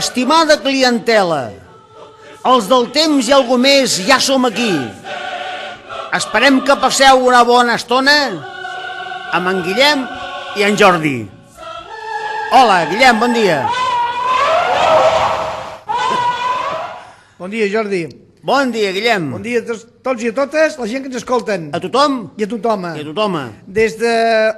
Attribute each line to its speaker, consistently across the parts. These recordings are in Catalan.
Speaker 1: Estimada clientela, els del temps i algú més ja som aquí. Esperem que passeu una bona estona amb en Guillem i en Jordi. Hola, Guillem, bon dia.
Speaker 2: Bon dia, Jordi.
Speaker 1: Bon dia, Guillem.
Speaker 2: Bon dia a tots i a totes, la gent que ens escolten.
Speaker 1: A tothom?
Speaker 2: I a tothom.
Speaker 1: I a tothom.
Speaker 2: Des de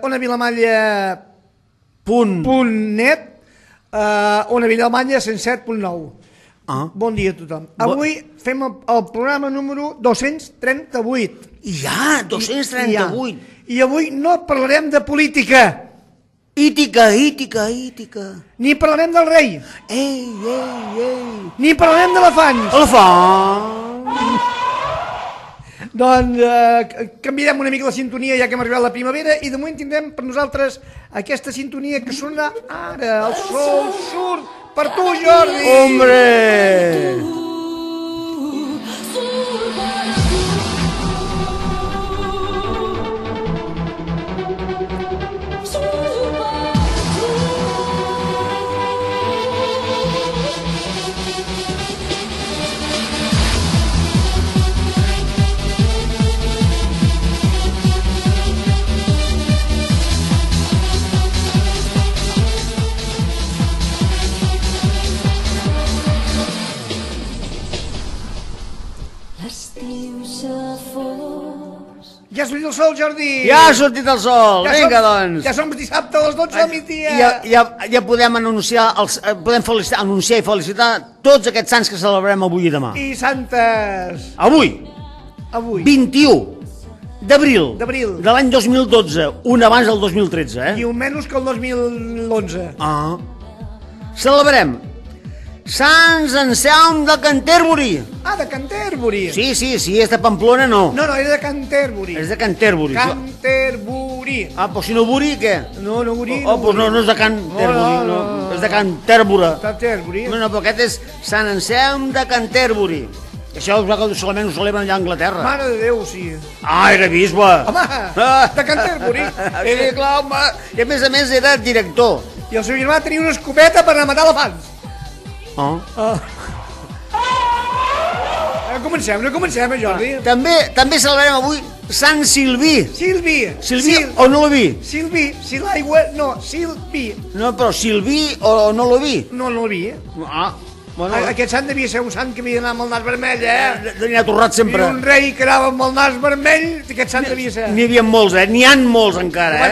Speaker 2: onavilamalla.net a onavilamalla 107.9. Bon dia a tothom. Avui fem el programa número 238.
Speaker 1: Ja, 238.
Speaker 2: I avui no parlarem de política.
Speaker 1: Ítica.
Speaker 2: Ni parlarem del rei.
Speaker 1: Ei.
Speaker 2: Ni parlarem d'elefants.
Speaker 1: Elefant.
Speaker 2: Doncs canviarem una mica la sintonia ja que hem arribat a la primavera i de moment tindrem per nosaltres aquesta sintonia que sona ara. El sol surt per tu, Jordi.
Speaker 1: Hombre.
Speaker 2: Ja ha sortit el sol, Jordi.
Speaker 1: Ja ha sortit el sol. Vinga, doncs.
Speaker 2: Ja som dissabte a les 12 del migdia.
Speaker 1: Ja podem anunciar i felicitar tots aquests sants que celebrem avui i demà.
Speaker 2: I santes.
Speaker 1: Avui. 21 d'abril de l'any 2012, un abans del 2013,
Speaker 2: I un menys que el 2011.
Speaker 1: Celebrem Sants Anselm de Canterbury.
Speaker 2: De Canterbury.
Speaker 1: Sí, és de Pamplona, no.
Speaker 2: No, és de Canterbury.
Speaker 1: És de Canterbury.
Speaker 2: Canterbury.
Speaker 1: Pues si no Bury, què?
Speaker 2: No Bury.
Speaker 1: Pues no és de Canterbury, no. És de Canterbury.
Speaker 2: Canterbury.
Speaker 1: No, però aquest és Sant Anselm de Canterbury. Això solament ho celebren allà a Anglaterra.
Speaker 2: Mare de Déu, sí.
Speaker 1: Era bisbe.
Speaker 2: Home, de Canterbury.
Speaker 1: Sí, clar, home. I a més era director.
Speaker 2: I el seu germà tenia una escopeta per anar a matar elefants. Comencem, Jordi.
Speaker 1: També celebrem avui Sant Silví.
Speaker 2: Silví
Speaker 1: o no l'oví?
Speaker 2: Silví, si l'aigua... No, Silví.
Speaker 1: No, però Silví o no l'oví?
Speaker 2: No l'oví. Aquest sant devia ser un sant que havia d'anar amb el nas vermell,
Speaker 1: N'hi ha torrat sempre.
Speaker 2: I un rei que anava amb el nas vermell, aquest sant devia ser.
Speaker 1: N'hi havia molts, n'hi ha molts encara,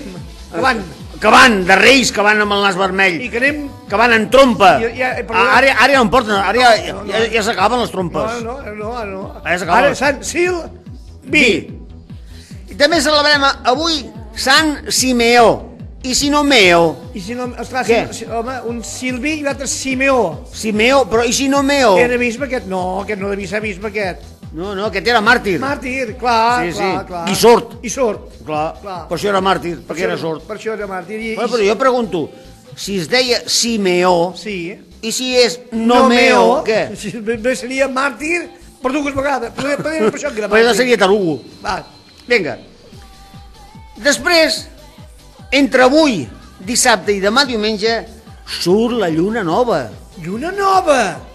Speaker 1: que van, de reis que van amb el nas vermell.
Speaker 2: I que anem...
Speaker 1: Que van en trompa. Ara ja no en porten, ara ja s'acaben les trompes.
Speaker 2: No.
Speaker 1: Ara
Speaker 2: Sant Silví.
Speaker 1: I també celebrem avui Sant Simeó. I si no Meo?
Speaker 2: I si no... Home, un Silví i l'altre Simeó.
Speaker 1: Simeó, però i si no Meo?
Speaker 2: Era bisbe aquest? No, aquest no devia ser bisbe aquest.
Speaker 1: No, aquest era màrtir.
Speaker 2: Màrtir, clar.
Speaker 1: I sord.
Speaker 2: Clar.
Speaker 1: Per això era màrtir, perquè era sord.
Speaker 2: Per això era màrtir.
Speaker 1: Però jo pregunto, si es deia Simeó, i si és
Speaker 2: no
Speaker 1: Meo, què?
Speaker 2: Bé seria màrtir per dues vegades. Per això que era màrtir.
Speaker 1: Però seria tarugo. Vinga. Després, entre avui, dissabte i demà diumenge, surt la lluna nova.
Speaker 2: Lluna nova!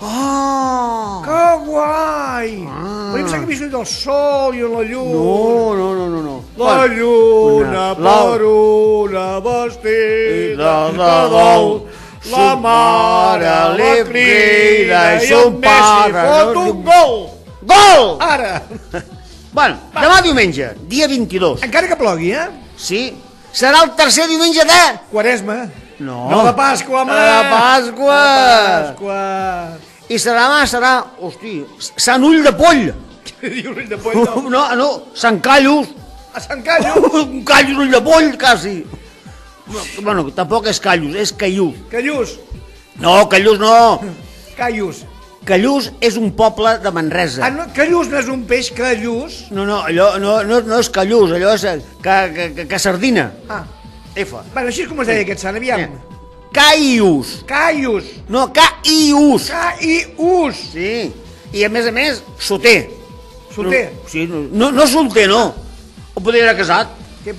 Speaker 2: Que guai! Però em sembla que he vist el sol i la lluna.
Speaker 1: No.
Speaker 2: La lluna per una vestida de dol, la mare li crida i son pare fot un gol!
Speaker 1: Gol!
Speaker 2: Ara!
Speaker 1: Bueno, demà diumenge, dia 22.
Speaker 2: Encara que plogui,
Speaker 1: Sí, serà el tercer diumenge de...
Speaker 2: Quaresma.
Speaker 1: No,
Speaker 2: de Pasqua, home!
Speaker 1: De Pasqua! I serà, Sant Ull de Poll!
Speaker 2: Què diu l'ull de poll?
Speaker 1: No, Sant Callos!
Speaker 2: A Sant Callos?
Speaker 1: Un Callos, ull de poll, quasi! Bueno, tampoc és Callos, és Callús.
Speaker 2: Callús?
Speaker 1: No, Callús no!
Speaker 2: Callús.
Speaker 1: Callús és un poble de Manresa.
Speaker 2: Callús no és un peix, Callús?
Speaker 1: No, allò no és Callús, allò és que sardina.
Speaker 2: Bueno, així és com es deia aquest sant, aviam.
Speaker 1: Caius. No, Caius.
Speaker 2: Sí.
Speaker 1: I a més, soter.
Speaker 2: Solter?
Speaker 1: Sí, no solter, no. O podria haver casat.
Speaker 2: Per què posa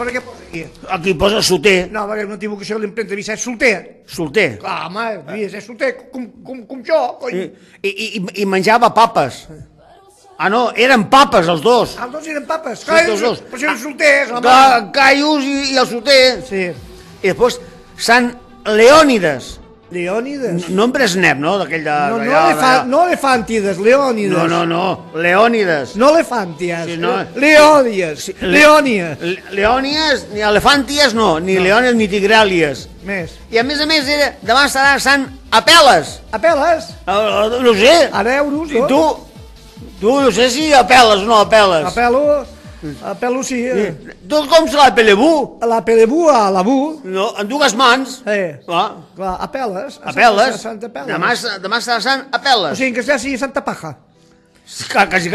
Speaker 1: Aquí posa solter.
Speaker 2: No, va haver una equivocació a l'impremta de Vicent Solter.
Speaker 1: Solter.
Speaker 2: Clar, home, Vicent Solter, com jo, cony.
Speaker 1: I menjava papes. Ah, no, eren papes els dos.
Speaker 2: Els dos eren papes.
Speaker 1: Sí,
Speaker 2: Clar,
Speaker 1: els dos.
Speaker 2: però eren solters, home.
Speaker 1: Caius i el solter.
Speaker 2: Sí.
Speaker 1: I després Sant Leònides.
Speaker 2: Leònides.
Speaker 1: No en Brezhnev, no? D'aquell de...
Speaker 2: No Elefantides, Leònides.
Speaker 1: No, Leònides.
Speaker 2: No Elefanties,
Speaker 1: Sí, no.
Speaker 2: Leòdies, Leònies.
Speaker 1: Leònies, ni Elefanties no, ni Leònies ni Tigràlies.
Speaker 2: Més.
Speaker 1: I a més era, demà serà Sant Apel·les.
Speaker 2: Apel·les?
Speaker 1: No sé.
Speaker 2: Ara euros,
Speaker 1: I
Speaker 2: no?
Speaker 1: tu no sé si apel·les o no apel·les.
Speaker 2: Apel·lo sí.
Speaker 1: Tu com serà apel·lebu?
Speaker 2: La Pelebú a la Bu.
Speaker 1: No, en dues mans.
Speaker 2: Clar, apel·les.
Speaker 1: Apel·les.
Speaker 2: Santa Apel·les.
Speaker 1: Demà serà Sant Apel·les.
Speaker 2: O sigui, en castellà sigui Santa Paja.
Speaker 1: Quasi.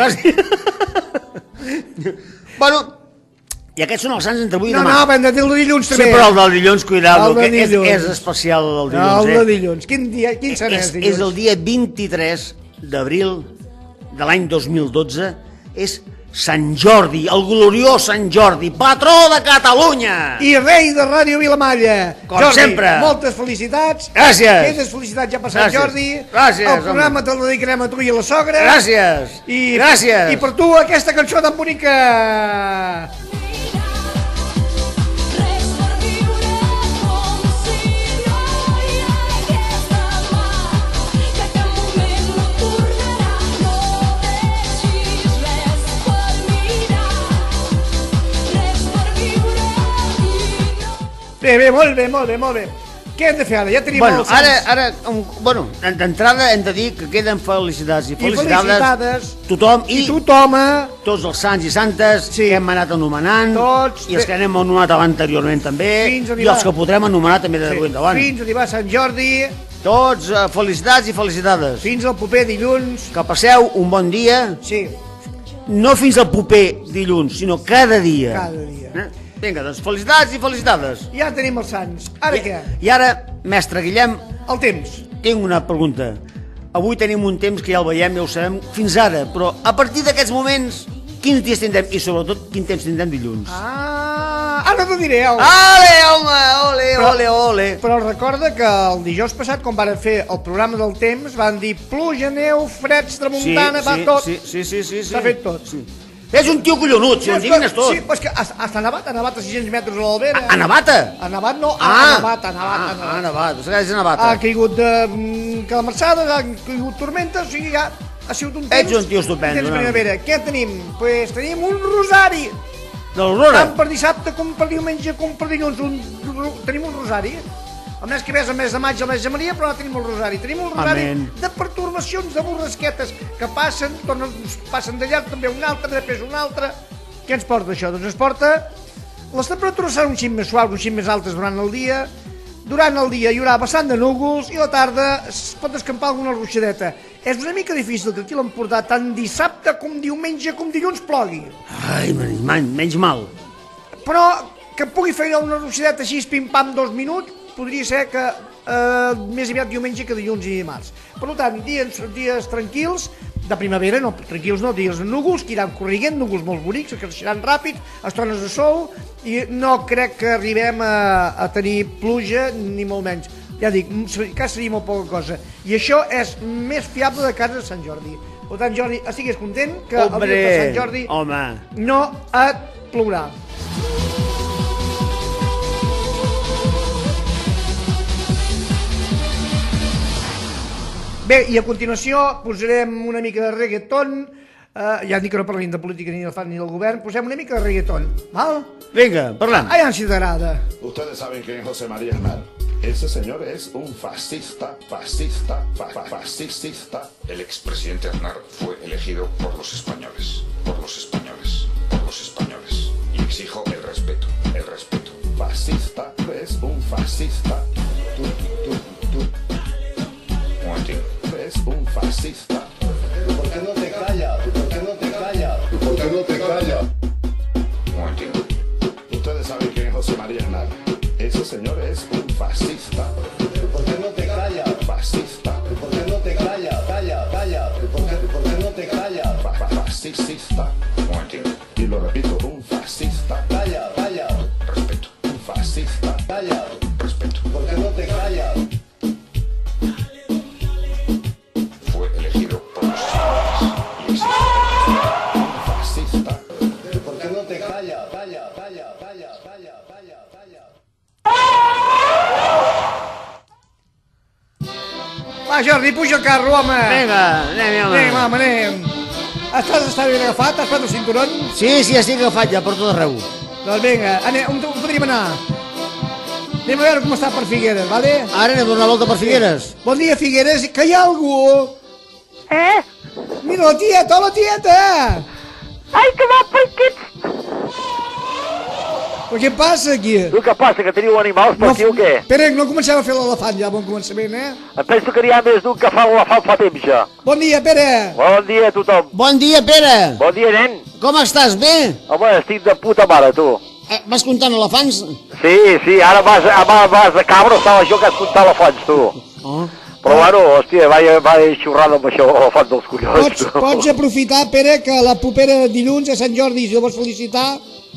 Speaker 1: Bueno, i aquests són els sants entre avui i demà.
Speaker 2: No, hem de dir el de dilluns també.
Speaker 1: Sí, però el del dilluns, cuidado, que
Speaker 2: dilluns.
Speaker 1: és especial el dilluns.
Speaker 2: El de dilluns. Quin serà el dilluns?
Speaker 1: És el dia 23 d'abril de l'any 2012. És Sant Jordi, el gloriós Sant Jordi, patró de Catalunya!
Speaker 2: I rei de Ràdio Vilamalla.
Speaker 1: Com
Speaker 2: Jordi,
Speaker 1: sempre.
Speaker 2: moltes felicitats.
Speaker 1: Gràcies.
Speaker 2: Aquestes felicitats ja per Sant Jordi.
Speaker 1: Gràcies.
Speaker 2: El programa te'l dedicarem a tu i a la sogra.
Speaker 1: Gràcies. Gràcies.
Speaker 2: I per tu aquesta cançó tan bonica. Bé, molt bé. Què hem de fer ara? Ja tenim els sants.
Speaker 1: Ara, d'entrada hem de dir que queden felicitats i
Speaker 2: felicitades
Speaker 1: tothom
Speaker 2: i tothom,
Speaker 1: tots els sants i santes que hem anat anomenant,
Speaker 2: tots,
Speaker 1: i els que hem anomenat anteriorment també, i els que podrem anomenar també de avui endavant.
Speaker 2: Fins a arribar a Sant Jordi.
Speaker 1: Tots felicitats i felicitades.
Speaker 2: Fins al proper dilluns.
Speaker 1: Que passeu un bon dia.
Speaker 2: Sí.
Speaker 1: No fins al proper dilluns, sinó cada dia.
Speaker 2: Cada dia.
Speaker 1: Vinga, doncs felicitats i felicitades.
Speaker 2: Ja tenim els sants. Ara què?
Speaker 1: I ara, mestre Guillem...
Speaker 2: El temps.
Speaker 1: Tinc una pregunta. Avui tenim un temps que ja el veiem, ja ho sabem, fins ara, però a partir d'aquests moments, quins dies tindrem? I sobretot, quin temps tindrem dilluns?
Speaker 2: Ara t'ho diré, home.
Speaker 1: Ole.
Speaker 2: Però recorda que el dijous passat, quan van fer el programa del temps, van dir pluja, neu, freds, tramuntana, va tot.
Speaker 1: Sí.
Speaker 2: S'ha fet tot.
Speaker 1: Sí. És un tio collonut, si ho endignes tot.
Speaker 2: Sí, però és que ha nevat a 600 metres a l'Albera.
Speaker 1: Ha nevata?
Speaker 2: Ha nevat, no, ha nevat.
Speaker 1: És nevata.
Speaker 2: Ha caigut calamarsada, ha caigut tormenta, o sigui, ja ha sigut un temps...
Speaker 1: Ets un tio estupendo.
Speaker 2: Temps primavera. Què tenim? Doncs tenim un rosari.
Speaker 1: De l'Aurora?
Speaker 2: Tant per dissabte com per diumenge com per dilluns. Tenim un rosari. El mes que ve és el mes de maig, el mes de Maria, però ara tenim el rosari. Tenim un rosari de pertorbacions, de borrasquetes que passen de llarg també un altre, després un altre. Què ens porta això? Doncs ens porta... Les temperatures seran un xic més suaus, un xic més altes durant el dia. Durant el dia hi haurà vessant de núvols i a la tarda es pot escampar alguna ruixadeta. És una mica difícil que aquí l'Empordà tant dissabte com diumenge com dilluns plogui.
Speaker 1: Ai, menys mal.
Speaker 2: Però que pugui fer una ruixadeta així, pim-pam, 2 minuts, podria ser que més aviat diumenge que dilluns i dimarts. Per tant, dies tranquils, de primavera, no, tranquils no, dies de núvols, que iran corriguent, núvols molt bonics, que creixeran ràpid, estones de sol, i no crec que arribem a tenir pluja, ni molt menys. Ja dic, quasi seria molt poca cosa. I això és més fiable de cara a Sant Jordi. Per tant, Jordi, estigues content que el dia de Sant Jordi no et plourà. Bé, i a continuació posarem una mica de reggaeton. Ja dic que no parlem de política ni del fan ni del govern. Posem una mica de reggaeton, val?
Speaker 1: Venga, parlem.
Speaker 2: Allà si t'agrada.
Speaker 3: Ustedes saben quién es José María Aznar. Ese señor es un fascista.
Speaker 4: El expresidente Aznar fue elegido por los españoles. Y exijo el respeto.
Speaker 3: Fascista, es un fascista.
Speaker 4: Un momentito.
Speaker 3: Es un fascista.
Speaker 5: ¿Por qué no te callas?
Speaker 4: Un momentito.
Speaker 3: Ustedes saben quién es José María Aznar. Ese señor es un fascista.
Speaker 5: ¿Por qué no te callas?
Speaker 3: Fascista.
Speaker 5: ¿Por qué no te callas? ¿Por qué no te callas?
Speaker 3: Fascista.
Speaker 4: Un momentito.
Speaker 3: Y lo repito, un fascista.
Speaker 5: Calla.
Speaker 4: Respeto.
Speaker 2: Jordi, puja al carro, home.
Speaker 1: Vinga, anem, home.
Speaker 2: Anem, home, anem. Està ben agafat? Has fet el cinturón?
Speaker 1: Sí, estic agafat ja per tot arreu.
Speaker 2: Doncs vinga, anem, on podríem anar? Anem a veure com està per Figueres, vale?
Speaker 1: Ara anem a donar la volta per Figueres.
Speaker 2: Bon dia, Figueres, que hi ha algú? Mira la tieta, hola tieta!
Speaker 6: Ai, que va per aquests...
Speaker 2: Però què passa aquí?
Speaker 6: Tu què passa, que teniu animals per aquí o què?
Speaker 2: Espera, no comencem a fer l'elefant ja, bon començament,
Speaker 6: Em penso que n'hi ha més d'un que fa l'elefant fa temps ja.
Speaker 2: Bon dia, Pere!
Speaker 6: Bon dia a tothom.
Speaker 1: Bon dia, Pere.
Speaker 6: Bon dia, nen.
Speaker 1: Com estàs, bé?
Speaker 6: Home, estic de puta mare, tu.
Speaker 1: Vas comptant elefants?
Speaker 6: Sí, ara vas de cabra, estava jo que has comptat elefants, tu.
Speaker 1: Oh.
Speaker 6: Però bueno, hòstia, vaig xurrada amb això, elefant dels collons.
Speaker 2: Pots aprofitar, Pere, que la propera dilluns a Sant Jordi, si el vols felicitar...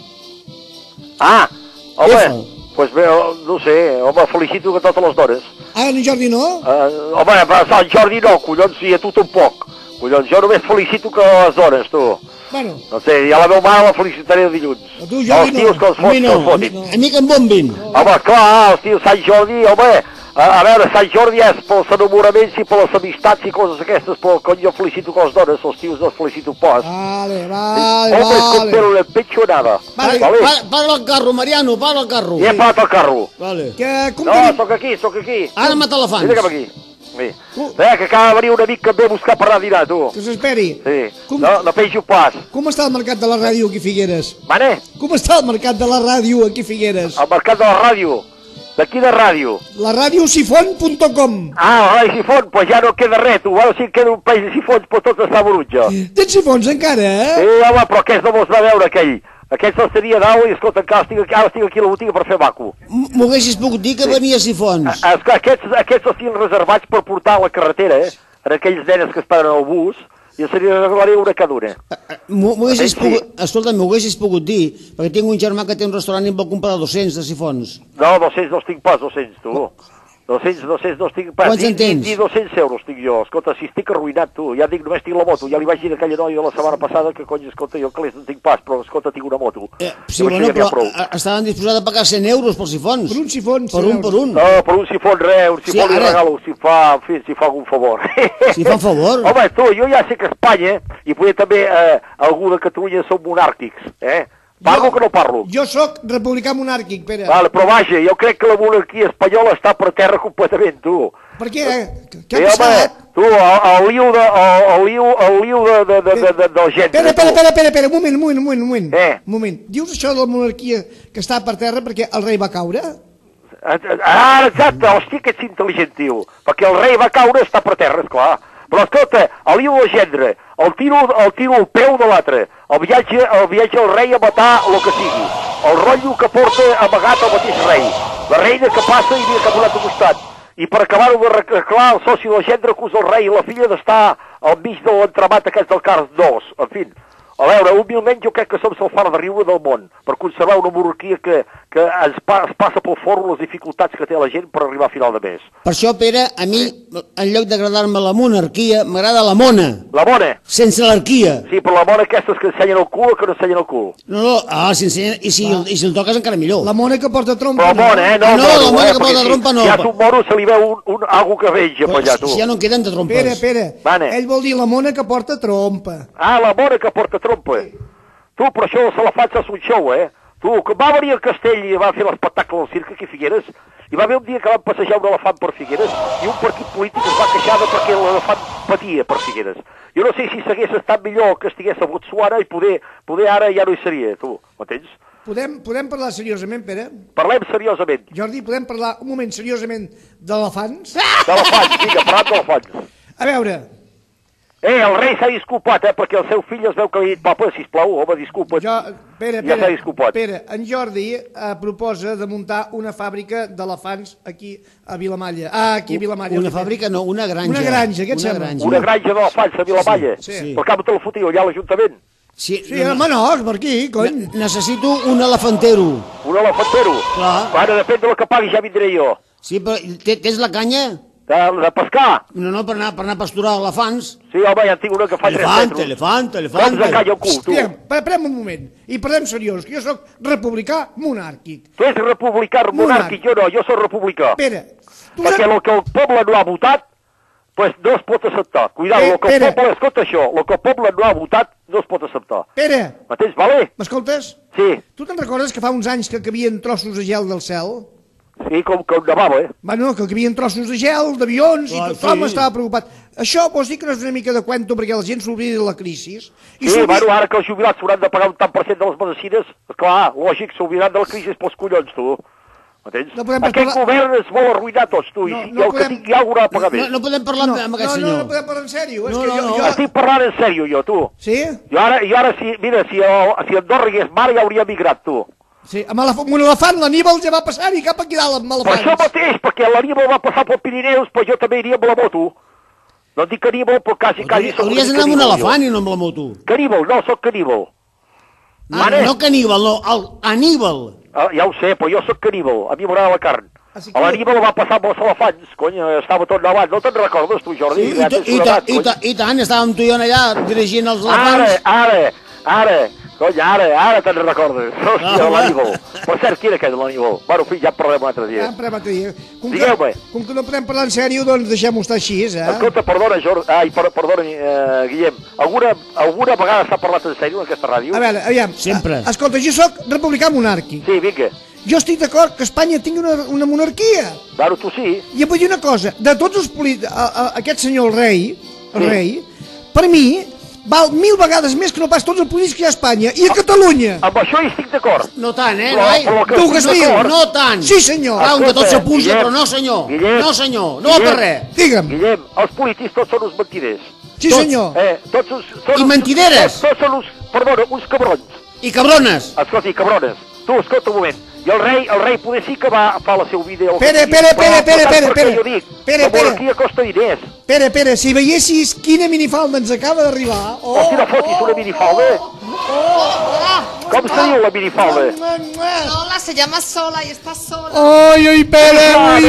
Speaker 6: Ah, home,
Speaker 1: Efa.
Speaker 6: pues bé, no sé, home, felicito que totes les dones.
Speaker 2: Ah, en Jordi no?
Speaker 6: Home, a Sant Jordi no, collons, sí, a tu tampoc. Collons, jo només felicito que les dones, tu.
Speaker 2: Bueno,
Speaker 6: No sé, ja la meva mare la felicitaré dilluns.
Speaker 2: A tu, Jordi,
Speaker 6: Els tios
Speaker 2: no.
Speaker 6: que els
Speaker 1: A mi no,
Speaker 6: fotin.
Speaker 1: a mi que em bombin.
Speaker 6: Home, clar, els tios Sant Jordi, home, a veure, Sant Jordi és pels enamoraments i per les amistats i coses aquestes, però quan jo felicito que les dones, els tios no els felicito pas.
Speaker 2: vale,
Speaker 6: Hombres con pelo en el pecho o nada.
Speaker 2: Vale.
Speaker 1: Para el carro, Mariano, para el carro.
Speaker 6: I he parat el carro.
Speaker 1: Vale.
Speaker 2: Que, com
Speaker 6: No,
Speaker 2: tenim...
Speaker 6: sóc aquí.
Speaker 1: Ara mata elefants.
Speaker 6: Vine cap aquí. Sí. Que acaba de venir un amic que em ve a buscar per anar a dinar, tu.
Speaker 2: Que s'esperi.
Speaker 6: Sí.
Speaker 2: Com,
Speaker 6: No penjo pas.
Speaker 2: com està el mercat de la ràdio aquí a Figueres?
Speaker 6: Vale?
Speaker 2: Com està el mercat de la ràdio aquí a Figueres?
Speaker 6: Al mercat de la ràdio. De quina ràdio?
Speaker 2: La radiosifon.com.
Speaker 6: Ah, el sifon, pues ja no queda res, tu. Ara sí que queda un país de sifons, però tot està venut ja.
Speaker 2: Tens sifons encara,
Speaker 6: Sí, home, però aquest no me'ls va veure, aquell. Aquest se'ls tenia dalt i, escolta, encara estic aquí a la botiga per fer maco.
Speaker 1: M'ho haguessis pogut dir que venia a sifons.
Speaker 6: És que aquests els tinc reservats per portar a la carretera, en aquells nenes que esperen al bus, i se li regalaré una cada una.
Speaker 1: M'ho haguessis
Speaker 6: Sí.
Speaker 1: pogut... Escolta, m'ho haguessis pogut dir, perquè tinc un germà que té un restaurant i em vol comprar 200 de sifons.
Speaker 6: No, 200 no els tinc pas, 200, tu. 200 no els tinc pas.
Speaker 1: Quants en tens?
Speaker 6: Ni 200 euros tinc jo. Escolta, si estic arruïnat, tu. Ja dic, només tinc la moto. Ja li vaig dir a aquella noia la setmana passada que, cony, escolta, jo calés no tinc pas, però, escolta, tinc una moto.
Speaker 1: Sí,
Speaker 6: I amb
Speaker 1: bueno,
Speaker 6: això ja n'hi ha
Speaker 1: però
Speaker 6: prou.
Speaker 1: estaven disposats a pagar 100 euros pels sifons.
Speaker 2: Per un sifon,
Speaker 1: Per un, per un.
Speaker 6: No, per un sifon res, un sifon
Speaker 1: Sí,
Speaker 6: li
Speaker 1: ara-
Speaker 6: regalo, si fa, en fi, si fa algun favor.
Speaker 1: Si fa un favor.
Speaker 6: Home, tu, jo ja sé que Espanya, i poder també algú de Catalunya són monàrquics, Parlo que no parlo?
Speaker 2: Jo sóc republicà monàrquic, Pere.
Speaker 6: Vale, però vaja, jo crec que la monarquia espanyola està per terra completament, tu.
Speaker 2: Per què? Què
Speaker 6: Sí,
Speaker 2: ha passat?
Speaker 6: home, tu, el liu de gent.
Speaker 2: Pere, un moment.
Speaker 6: Què?
Speaker 2: Un moment. Dius això de la monarquia que està per terra perquè el rei va caure?
Speaker 6: Ah, exacte, hòstia, que ets intel·ligent, tio. Perquè el rei va caure, està per terra, esclar. Però escolta, el liu de gendre, el tiro al peu de l'altre, el viatge al rei a matar el que sigui, el rotllo que porta amagat el mateix rei, la reina que passa i havia caminat al costat, i per acabar-ho de reclar el soci de gendre acusa el rei i la filla d'estar al mig de l'entramat aquest del Cars 2, en fi. A veure, humilment jo crec que som el far de riure del món, per conservar una monarquia que es passa pel forro les dificultats que té la gent per arribar a final de mes.
Speaker 1: Per això, Pere, a mi, en lloc d'agradar-me la monarquia, m'agrada la mona,
Speaker 6: La mona?
Speaker 1: sense l'anarquia.
Speaker 6: Sí, però la mona aquestes que ensenyen el cul o que no ensenyen el cul?
Speaker 1: No, si ensenya, i si el toques encara millor.
Speaker 2: La mona que porta trompa.
Speaker 6: Però mona, no
Speaker 1: No,
Speaker 6: el mono,
Speaker 1: la mona que
Speaker 6: perquè
Speaker 1: porta trompa no.
Speaker 6: Si hi ha un mono se li veu algú que venja per allà, tu.
Speaker 1: Si ja no en queden de trompes.
Speaker 2: Pere,
Speaker 6: Vale.
Speaker 2: ell vol dir la mona que porta trompa.
Speaker 6: Ah, la mona que porta trompa. Tu, però això se la faig és un show, Tu, que va venir al castell i va fer l'espectacle del circ aquí a Figueres, i va haver un dia que van passejar un elefant per Figueres, i un partit polític es va queixar de perquè l'elefant patia per Figueres. Jo no sé si s'hagués estat millor que estigués a Botswana i poder ara ja no hi seria, tu, m'entens?
Speaker 2: Podem parlar seriosament, Pere?
Speaker 6: Parlem seriosament.
Speaker 2: Jordi, podem parlar un moment seriosament d'elefants?
Speaker 6: D'elefants, vinga, parlant d'elefants.
Speaker 2: A veure,
Speaker 6: El rei s'ha disculpat, perquè el seu fill es veu que li ha dit, papa, sisplau, home, disculpa't.
Speaker 2: Pere,
Speaker 6: Ja s'ha disculpat.
Speaker 2: Pere, en Jordi proposa de muntar una fàbrica d'elefants aquí a Vilamalla. Aquí a Vilamalla.
Speaker 1: Una fàbrica, no, una granja.
Speaker 2: Una granja, què et sembla?
Speaker 6: Una granja d'elefants a Vilamalla.
Speaker 2: Sí.
Speaker 6: Per cap te la fotiu allà a l'Ajuntament.
Speaker 1: Sí,
Speaker 2: Sí, home, no, és per aquí, cony.
Speaker 1: Necessito un elefantero.
Speaker 6: Un elefantero.
Speaker 1: Clar.
Speaker 6: Ara, depèn de la que pagui, ja vindré jo.
Speaker 1: Sí, però tens la canya?
Speaker 6: De pescar?
Speaker 1: No, per anar a pasturar elefants.
Speaker 6: Sí, home, ja en tinc una que fa 3 metres.
Speaker 1: Elefant.
Speaker 6: Doncs de calla el cul, tu.
Speaker 2: Parem un moment i parlem seriós, que jo sóc republicà monàrquic.
Speaker 6: Tu ets republicà monàrquic, jo no, jo soc republicà.
Speaker 2: Pere, tu
Speaker 6: Perquè el que el poble no ha votat, pues no es pot acceptar. Cuidado, el que el poble, escolta això, el que el poble no ha votat no es pot acceptar.
Speaker 2: Pere!
Speaker 6: M'entens, vale?
Speaker 2: M'escoltes?
Speaker 6: Sí.
Speaker 2: Tu te'n recordes que fa uns anys que cabien trossos de gel del cel?
Speaker 6: Sí, com nevava,
Speaker 2: Bueno, que cabien trossos de gel, d'avions, i tothom estava preocupat. Això vols dir que no és una mica de cuento perquè la gent s'oblida de la crisi?
Speaker 6: Sí, bueno, ara que els jubilats s'hauran de pagar un tant per cent de les medicines, clar, lògic, s'oblidaran de la crisi pels collons, tu. M'entens? Aquest govern es vol arruïnar tots, tu, i el que tingui alguna cosa a pagar més.
Speaker 1: No podem parlar amb aquest senyor.
Speaker 2: No podem parlar en sèrio.
Speaker 6: Estic parlant en sèrio, jo, tu.
Speaker 2: Sí?
Speaker 6: Jo ara, mira, si Andorra hagués mar ja hauria migrat, tu.
Speaker 2: Sí, amb un elefant, l'Aníbal ja va passar-hi cap aquí dalt amb elefants.
Speaker 6: Per això mateix, perquè l'Aníbal va passar pel Pirineus, però jo també iria amb la moto. No et dic Aníbal, però quasi soc
Speaker 1: hauries d'anar amb un elefant i no amb la moto.
Speaker 6: Caníbal, no, soc caníbal.
Speaker 1: No caníbal, no, Aníbal.
Speaker 6: Ja ho sé, però jo soc caníbal, a mi m'agrada la carn. L'Aníbal va passar amb els elefants, cony, estava tot nevat, no te'n recordes tu, Jordi?
Speaker 1: I tant, estàvem tu i jo allà dirigint els elefants.
Speaker 6: Ara te'n recordes. Hòstia, l'Aníbal. Per cert, qui era aquest, l'Aníbal? Bueno, fill, ja en parlem un altre dia.
Speaker 2: Digueu-me. Com que no podem parlar en sèrio, doncs deixem-ho estar així,
Speaker 6: Escolta, perdona, Guillem, alguna vegada s'ha parlat en sèrio en aquesta ràdio?
Speaker 2: A veure, aviam.
Speaker 1: Sempre.
Speaker 2: Escolta, jo sóc republicà monàrquic.
Speaker 6: Sí, vinga.
Speaker 2: Jo estic d'acord que Espanya tingui una monarquia.
Speaker 6: Bueno, tu sí.
Speaker 2: I em vull dir una cosa, de tots els polítics, aquest senyor el rei, per mi, val 1000 vegades més que no pas tots els polítics que hi ha a Espanya i a Catalunya.
Speaker 6: Amb això hi estic d'acord.
Speaker 1: No tant,
Speaker 2: Tu que estiu?
Speaker 1: No tant.
Speaker 2: Sí, senyor.
Speaker 1: Clar, que tot s'apuja, però no, senyor. No, senyor, no va per res.
Speaker 2: Digue'm.
Speaker 6: Guillem, els polítics tots són uns mentiders.
Speaker 2: Sí, senyor.
Speaker 1: I mentideres.
Speaker 6: Tots són uns cabrons.
Speaker 1: I cabrones.
Speaker 6: Escolta, cabrones. Tu, escolta un moment. I el rei poder sí que va fa la seva vida...
Speaker 2: Pere.
Speaker 6: La monarquia costa diners.
Speaker 2: Pere, si veiessis quina minifalda ens acaba d'arribar...
Speaker 6: Hosti, no fotis una minifalda. Com se diu la minifalda?
Speaker 7: Sola, se llama Sola i està sola.
Speaker 2: Oi, Pere.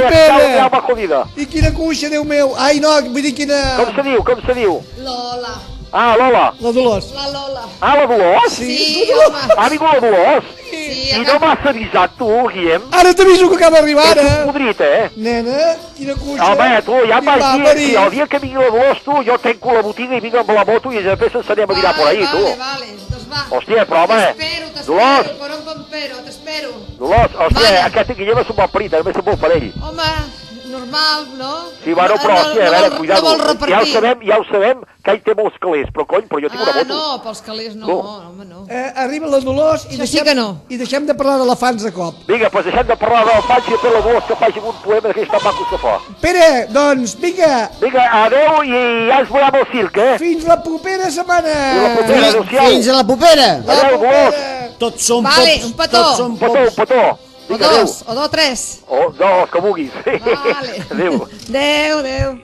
Speaker 6: I
Speaker 2: quina cuixa, Déu meu. Ai, no, vull dir quina...
Speaker 6: Com se diu?
Speaker 7: Lola.
Speaker 6: Lola.
Speaker 2: La Dolors.
Speaker 7: La Lola.
Speaker 6: La Dolors?
Speaker 7: Sí, home.
Speaker 6: Ha vingut la Dolors?
Speaker 7: Sí,
Speaker 6: I no m'has avisat tu, Guillem?
Speaker 2: Ara t'aviso que acaba d'arribar, ara.
Speaker 6: Ets un podrit,
Speaker 2: Nena, quina cuixa.
Speaker 6: Home, tu, ja em vas dir, el dia que vingui la Dolors, tu, jo tenco la botiga i vinc amb la moto i després ens anem a dinar por ahí, tu.
Speaker 7: Vale, doncs va.
Speaker 6: Hòstia, però home...
Speaker 7: Dolors. T'espero.
Speaker 6: Dolors, hòstia, aquest Guillem és un bon perit, només és molt per ell.
Speaker 7: Home, normal, no?
Speaker 6: Sí, bueno, però, hòstia, a veure, cuidado. Ja ho sabem, que ell té molts calés, però cony, però jo tinc una moto.
Speaker 7: No, pels calés no, home, no.
Speaker 2: Arriba la Dolors i deixem de parlar d'elefants de cop.
Speaker 6: Vinga, doncs deixem de parlar d'elefants i de la Dolors que faci un poema d'aquells tan macos que fa.
Speaker 2: Pere, doncs, vinga.
Speaker 6: Vinga, adeu i ja ens veurem al circ,
Speaker 2: Fins la propera setmana.
Speaker 1: Fins a la propera.
Speaker 6: Adeu, Dolors.
Speaker 1: Tots som
Speaker 7: pops. Vale, un petó.
Speaker 6: Un petó.
Speaker 7: O dos, o tres.
Speaker 6: O dos, que vulguis.
Speaker 7: Vale. Adeu.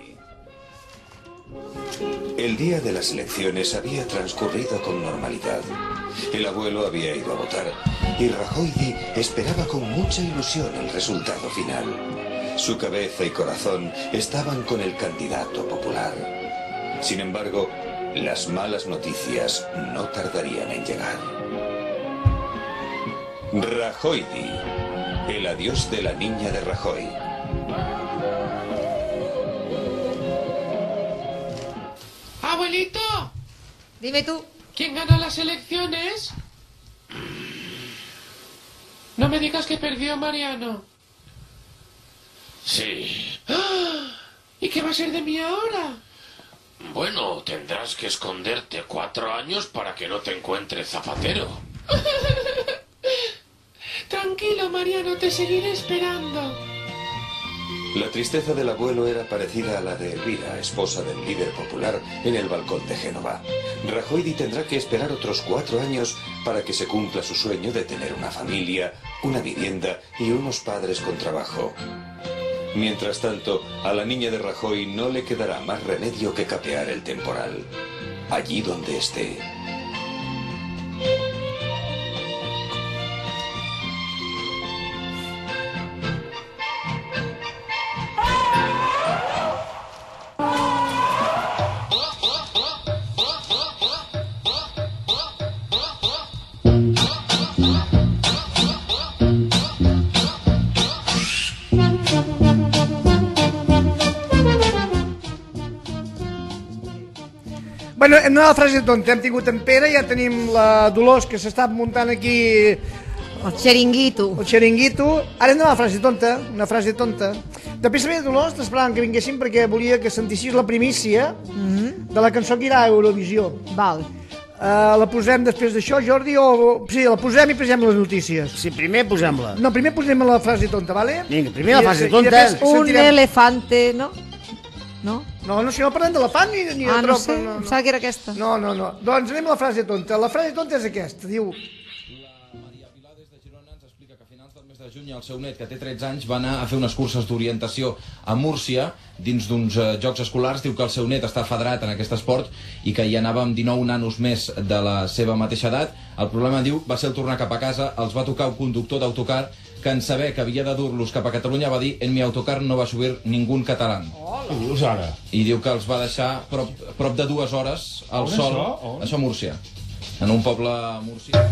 Speaker 8: El día de las elecciones había transcurrido con normalidad. El abuelo había ido a votar y Rajoy esperaba con mucha ilusión el resultado final. Su cabeza y corazón estaban con el candidato popular. Sin embargo, las malas noticias no tardarían en llegar. Rajoy, el adiós de la niña de Rajoy.
Speaker 9: Abuelito.
Speaker 7: Dime tú.
Speaker 9: ¿Quién ganó las elecciones? No me digas que perdió Mariano.
Speaker 10: Sí.
Speaker 9: ¿Y qué va a ser de mí ahora?
Speaker 10: Bueno, tendrás que esconderte 4 años para que no te encuentre Zapatero.
Speaker 9: Tranquilo, Mariano, te seguiré esperando.
Speaker 8: La tristeza del abuelo era parecida a la de Elvira, esposa del líder popular, en el balcón de Génova. Rajoy tendrá que esperar otros 4 años para que se cumpla su sueño de tener una familia, una vivienda y unos padres con trabajo. Mientras tanto, a la niña de Rajoy no le quedará más remedio que capear el temporal, allí donde esté.
Speaker 2: Bueno, hem d'anar a la frase tonta. Hem tingut en Pere, ja tenim la Dolors, que s'està muntant aquí...
Speaker 7: El xeringuito.
Speaker 2: El xeringuito. Ara hem d'anar a la frase tonta, una frase tonta. Després també, Dolors, t'esperàvem que vinguéssim perquè volia que sentissis la primícia de la cançó que irà a Eurovisió.
Speaker 7: Val.
Speaker 2: La posem després d'això, Jordi, o... Sí, la posem i posem les notícies.
Speaker 1: Sí, primer posem-la.
Speaker 2: No, primer posem la frase tonta, vale?
Speaker 1: Vinga, primer la frase tonta.
Speaker 7: Un elefante, no? No?
Speaker 2: No, si no parlem d'elefant ni de
Speaker 7: no
Speaker 2: tropa.
Speaker 7: sé, em sembla que era aquesta.
Speaker 2: No. Doncs anem a la frase tonta. La frase tonta és aquesta, diu...
Speaker 11: De juny, el seu net, que té 13 anys, va anar a fer unes curses d'orientació a Múrcia dins d'uns jocs escolars. Diu que el seu net està federat en aquest esport i que hi anava amb 19 nanos més de la seva mateixa edat. El problema, diu, va ser el tornar cap a casa, els va tocar un conductor d'autocar que en saber que havia de dur-los cap a Catalunya va dir: en mi autocar no va subir ningún catalán. I diu que els va deixar prop de 2 hores al sol. Això a Múrcia, en un poble a Múrcia.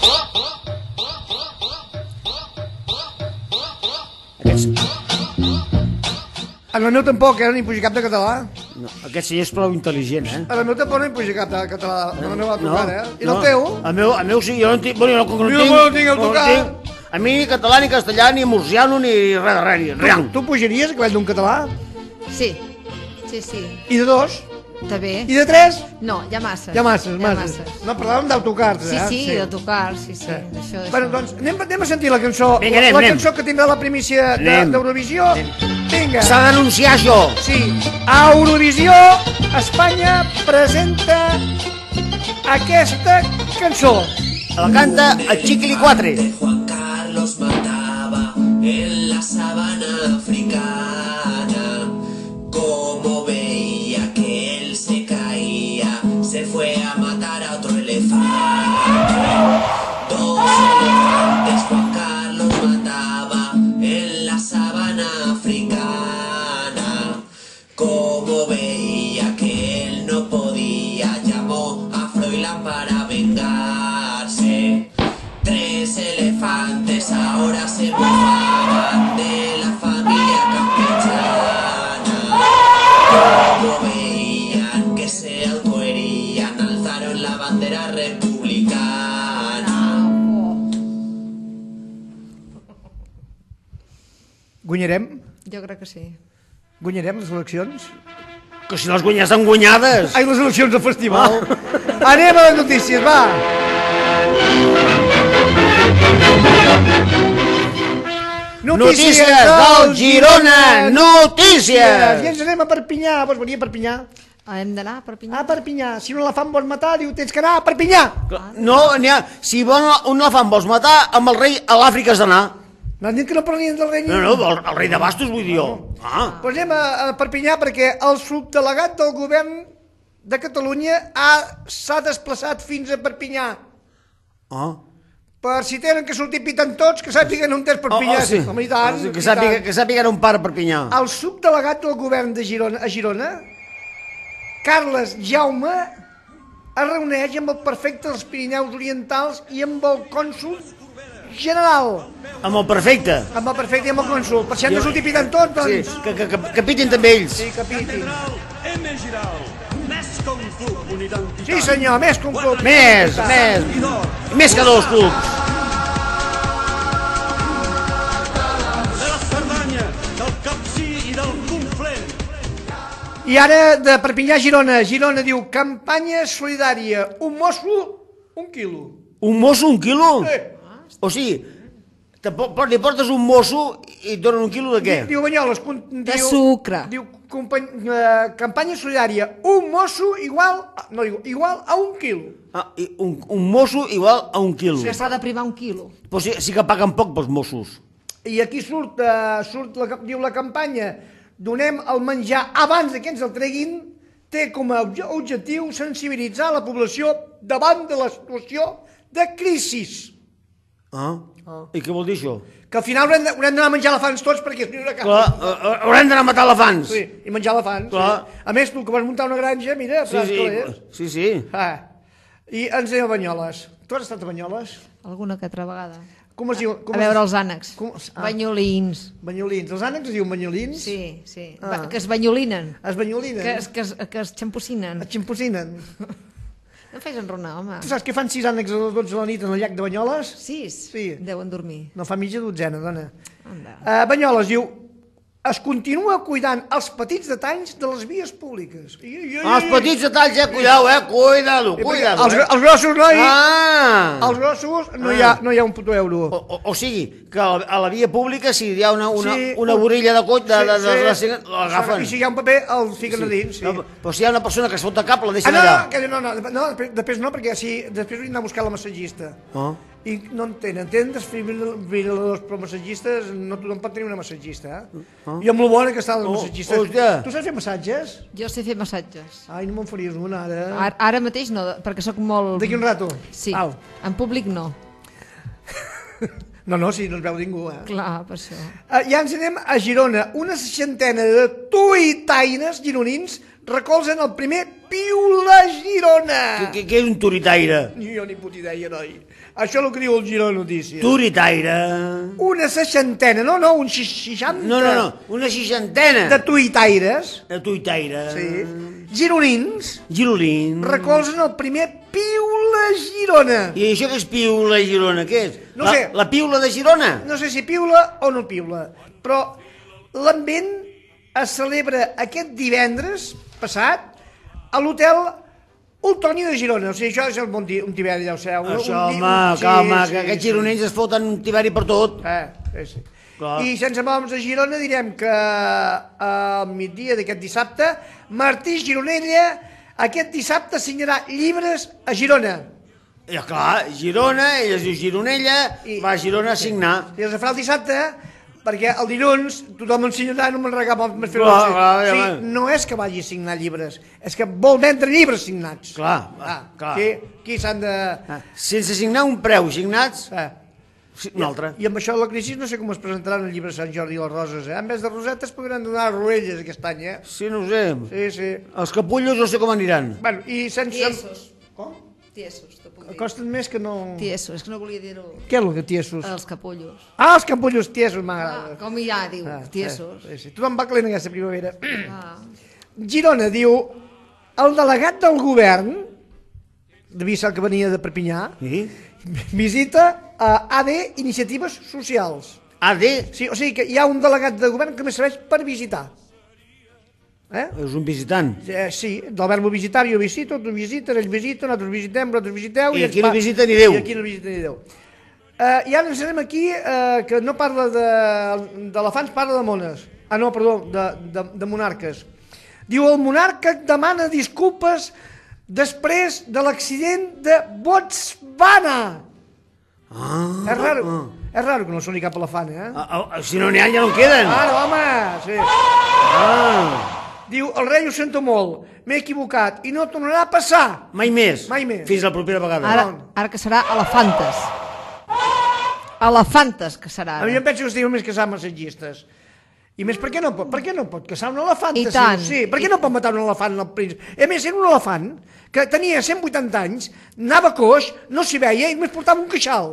Speaker 2: En el meu tampoc, ni puja cap de català.
Speaker 1: No, aquest senyor és prou intel·ligent,
Speaker 2: En el meu tampoc no hi puja cap de català. En el meu autocar, I el
Speaker 1: no.
Speaker 2: teu?
Speaker 1: El meu sí, jo no en tinc... Bueno,
Speaker 2: Jo no tinc autocar.
Speaker 1: A mi ni català, ni castellà, ni murciano, ni res de res.
Speaker 2: Tu pujaries a cavall d'un català?
Speaker 7: Sí. Sí.
Speaker 2: I de 2?
Speaker 7: També.
Speaker 2: I de 3?
Speaker 7: No, ja masses.
Speaker 2: Ja masses. No, parlàvem d'autocars,
Speaker 7: Sí, d'autocars, sí. D'això.
Speaker 2: Bueno, doncs anem a sentir la cançó.
Speaker 1: Vinga,
Speaker 2: la cançó que tindrà la primícia d'Eurovisió. Vinga.
Speaker 1: S'ha d'anunciar això.
Speaker 2: Sí. A Eurovisió, Espanya presenta aquesta cançó.
Speaker 1: La canta el Chiquili 4.
Speaker 12: Juan Carlos mataba en la sabana africana. Como veía que él se caía, se fue a matar a otro elefante. 2 elefantes Juan Carlos mataba en la sabana africana. Como veía que él no podía, llamó a Froilán para vengarse. 3 elefantes ahora se mofaban de la familia campechana. Como veían que se autoherían, alzaron la bandera republicana.
Speaker 2: Guanyarem?
Speaker 7: Jo crec que sí.
Speaker 2: Guanyarem les eleccions?
Speaker 1: Que si les guanyes estan guanyades.
Speaker 2: Ai, les eleccions del festival. Anem a les notícies, va.
Speaker 1: Notícies del Girona! Notícies!
Speaker 2: I ens anem a Perpinyà. Vols venir a Perpinyà?
Speaker 7: Hem d'anar a Perpinyà?
Speaker 2: A Perpinyà. Si un elefant vols matar, diu, tens que anar a Perpinyà.
Speaker 1: No, si un elefant vols matar, amb el rei a l'Àfrica has d'anar.
Speaker 2: M'has dit que no parlien del rei?
Speaker 1: No, el rei de Bastos, vull dir jo.
Speaker 2: Doncs anem a Perpinyà perquè el subdelegat del govern de Catalunya s'ha desplaçat fins a Perpinyà. Per si tenen que sortir pitant tots, que sàpiguen on és Perpinyà.
Speaker 1: Sí.
Speaker 2: Home, i tant,
Speaker 1: que sàpiguen on para Perpinyà.
Speaker 2: El subdelegat del govern de Girona, Carles Jaume, es reuneix amb el prefecte dels Pirineus Orientals i amb el cònsol general.
Speaker 1: Amb el prefecte?
Speaker 2: Amb el prefecte i amb el cònsol. Per si han de sortir pitant tots, doncs...
Speaker 1: Sí, que pitin també ells.
Speaker 2: Sí, que pitin. Sí, senyor, més que un club.
Speaker 1: Més que 2 clubs.
Speaker 13: De la Cerdanya, del Capcir i del Conflent.
Speaker 2: I ara de Perpinyà a Girona. Girona diu, campanya solidària. Un mosso, 1 quilo.
Speaker 1: Un mosso, 1 quilo?
Speaker 2: Sí.
Speaker 1: O sigui, li portes un mosso i et donen 1 quilo de què?
Speaker 2: Diu Banyoles.
Speaker 7: De sucre.
Speaker 2: Diu, campanya solidària. Un mosso igual a 1 quilo.
Speaker 1: Un mosso igual a 1 quilo.
Speaker 7: S'ha de primar 1 quilo.
Speaker 1: Però sí que paguen poc pels Mossos.
Speaker 2: I aquí diu la campanya, donem el menjar abans que ens el treguin, té com a objectiu sensibilitzar la població davant de la situació de crisi.
Speaker 1: I què vol dir això?
Speaker 2: Que al final haurem d'anar a menjar elefants tots perquè es viure a casa.
Speaker 1: Clar, haurem d'anar a matar elefants.
Speaker 2: Sí, i menjar elefants. Sí. A més, tu que vas muntar una granja, mira,
Speaker 1: Sí.
Speaker 2: I ens anem a Banyoles. Tu has estat a Banyoles?
Speaker 7: Alguna que altra vegada.
Speaker 2: Com es diu?
Speaker 7: A veure els ànecs. Banyolins.
Speaker 2: Banyolins. Els ànecs es diuen banyolins?
Speaker 7: Sí, sí. Que es banyolinen.
Speaker 2: Es banyolinen?
Speaker 7: Que es xampocinen.
Speaker 2: Es xampocinen.
Speaker 7: No fes enronar, home.
Speaker 2: Tu saps que fan 6 ànecs a les 12 de la nit en el llac de Banyoles?
Speaker 7: 6?
Speaker 2: Sí.
Speaker 7: Deuen dormir.
Speaker 2: No fa mitja dotzena, dona. Banyoles diu: es continua cuidant els petits detalls de les vies públiques.
Speaker 1: Els petits detalls, cuidao, cuida-lo, cuida-lo.
Speaker 2: Els grossos, noi,
Speaker 1: Ah!
Speaker 2: els grossos no hi ha un puto euro.
Speaker 1: O sigui, que a la via pública, si hi ha una borilla de coll, l'agafen.
Speaker 2: I si hi ha un paper, el fiquen a dins.
Speaker 1: Però si hi ha una persona que es fot de cap, la deixen
Speaker 2: allà. No, després no, perquè després hauria d'anar a buscar la massatgista. I no en tenen desfibriladors però massatgistes, no tothom pot tenir una massatgista. I amb lo bona que estan les massatgistes. Tu saps fer massatges?
Speaker 7: Jo sé fer massatges.
Speaker 2: Ai, no me'n faries una, ara.
Speaker 7: Ara mateix no, perquè sóc molt...
Speaker 2: D'aquí un rato?
Speaker 7: Sí, en públic no.
Speaker 2: No, si no ens veu ningú,
Speaker 7: Clar, per això.
Speaker 2: Ja ens anem a Girona. Una 60ena de tuitaires gironins recolzen el primer Piula Girona.
Speaker 1: Què és un turitaire?
Speaker 2: Jo ni puta idea, noi. Això és el que diu el Girona Notícies.
Speaker 1: Turitaire.
Speaker 2: Una 60ena, no, un 60.
Speaker 1: No, una 60ena.
Speaker 2: De tuitaires.
Speaker 1: De tuitaires.
Speaker 2: Sí. Gironins.
Speaker 1: Recolzen
Speaker 2: el primer Piula Girona.
Speaker 1: I això què és Piula Girona? Què és?
Speaker 2: No sé.
Speaker 1: La piula de Girona?
Speaker 2: No sé si piula o no piula, però l'ambient es celebra aquest divendres passat a l'hotel Ultoni de Girona. O sigui, això és un tiberi, ja ho sabeu.
Speaker 1: Això, home, que aquests gironins es foten un tiberi per tot.
Speaker 2: Sí. I sense moure'ns a Girona direm que al migdia d'aquest dissabte Martí Gironella aquest dissabte signarà llibres a Girona.
Speaker 1: Ja clar, Girona, ell es diu Gironella, va a Girona a signar.
Speaker 2: I els farà el dissabte perquè el dilluns tothom ensenyarà, no me'n regava més fer no és que vagi a signar llibres, és que vol vendre llibres signats.
Speaker 1: Clar.
Speaker 2: Aquí s'han de...
Speaker 1: Sense signar un preu, signats, un altre.
Speaker 2: I amb això de la crisi no sé com es presentaran el llibre Sant Jordi i les Roses, En vez de rosetes podran donar roelles aquest any,
Speaker 1: Sí, no ho sé.
Speaker 2: Sí.
Speaker 1: Els capullos no sé com aniran.
Speaker 2: Bueno, i sense...
Speaker 7: Tiesos.
Speaker 2: Com?
Speaker 7: Tiesos, te puc dir.
Speaker 2: Costen més que no...
Speaker 7: Tiesos, és que no volia dir-ho.
Speaker 2: Què és el que tiesos?
Speaker 7: Els capullos.
Speaker 2: Els capullos tiesos m'agrada.
Speaker 7: Com ja diu, tiesos.
Speaker 2: Tothom va calent aquesta primavera. Girona diu, el delegat del govern, devia ser el que venia de Perpinyà, visita a AD Iniciatives Socials.
Speaker 1: AD?
Speaker 2: Sí, o sigui que hi ha un delegat de govern que només serveix per visitar.
Speaker 1: És un visitant.
Speaker 2: Sí, del verbo visitar, jo visito, tu visites, ells visiten, nosaltres visitem, vosaltres visiteu...
Speaker 1: I aquí no visita ni Déu.
Speaker 2: I aquí no visita ni Déu. I ara ens anem aquí, que no parla d'elefants, parla de mones. No, perdó, de monarques. Diu, el monarca demana disculpes després de l'accident de Botswana. És raro que no soni cap elefant,
Speaker 1: Si no n'hi ha, ja no en queden.
Speaker 2: No, home, sí. Diu, el rei ho sento molt, m'he equivocat i no tornarà a passar.
Speaker 1: Mai més. Fins la propera vegada.
Speaker 7: Ara que serà elefantes. Elefantes que serà.
Speaker 2: A mi em penso que es diu més casar massatgistes. I més, per què no pot casar un elefant?
Speaker 7: I tant.
Speaker 2: Sí, per què no pot matar un elefant al príncep? A més, era un elefant que tenia 180 anys, anava coix, no s'hi veia i només portava un queixal.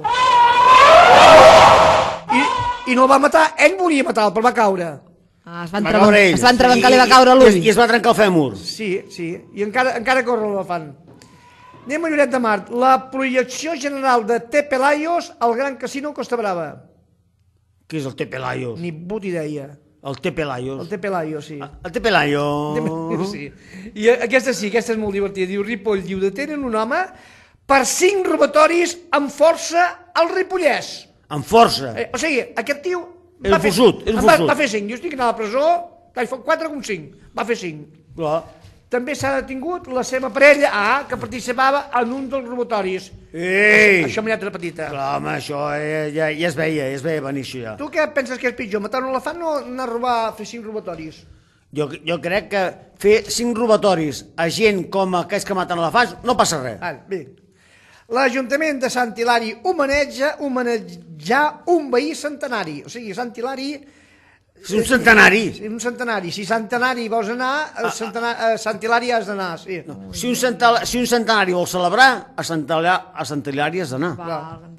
Speaker 2: I no el va matar, ell volia matar-lo, però va caure.
Speaker 7: Es va entrebancar, li va caure l'ull.
Speaker 1: I es va trencar el fèmur.
Speaker 2: Sí, i encara corre l'elefant. Anem a Lloret de Mar. La projecció general de Te Pelayos al Gran Casino Costa Brava.
Speaker 1: Què és el Te Pelayos?
Speaker 2: Ni puta idea.
Speaker 1: El Te Pelayos?
Speaker 2: El Te Pelayos, sí.
Speaker 1: El Te Pelayos.
Speaker 2: Sí. I aquesta és molt divertida. Diu, Ripoll, diu, detenen un home per 5 robatoris amb força al Ripollès.
Speaker 1: Amb força?
Speaker 2: O sigui, aquest tio...
Speaker 1: Va fer 5.
Speaker 2: Jo estic a la presó, 4,5. Va fer 5. També s'ha detingut la seva parella, que participava en un dels robatoris. Això amb lletra petita.
Speaker 1: Clar, home, això ja es veia venir això ja.
Speaker 2: Tu què penses que és pitjor, matar un elefant o anar a robar, fer 5 robatoris?
Speaker 1: Jo crec que fer 5 robatoris a gent com aquells que maten elefants no passa res.
Speaker 2: Bé. L'Ajuntament de Sant Hilari homenatjar un veí centenari. O sigui, Sant Hilari...
Speaker 1: És un centenari.
Speaker 2: Un centenari. Si centenari vols anar, Sant Hilari has d'anar. Si
Speaker 1: un centenari vol celebrar, a Sant Hilari has d'anar.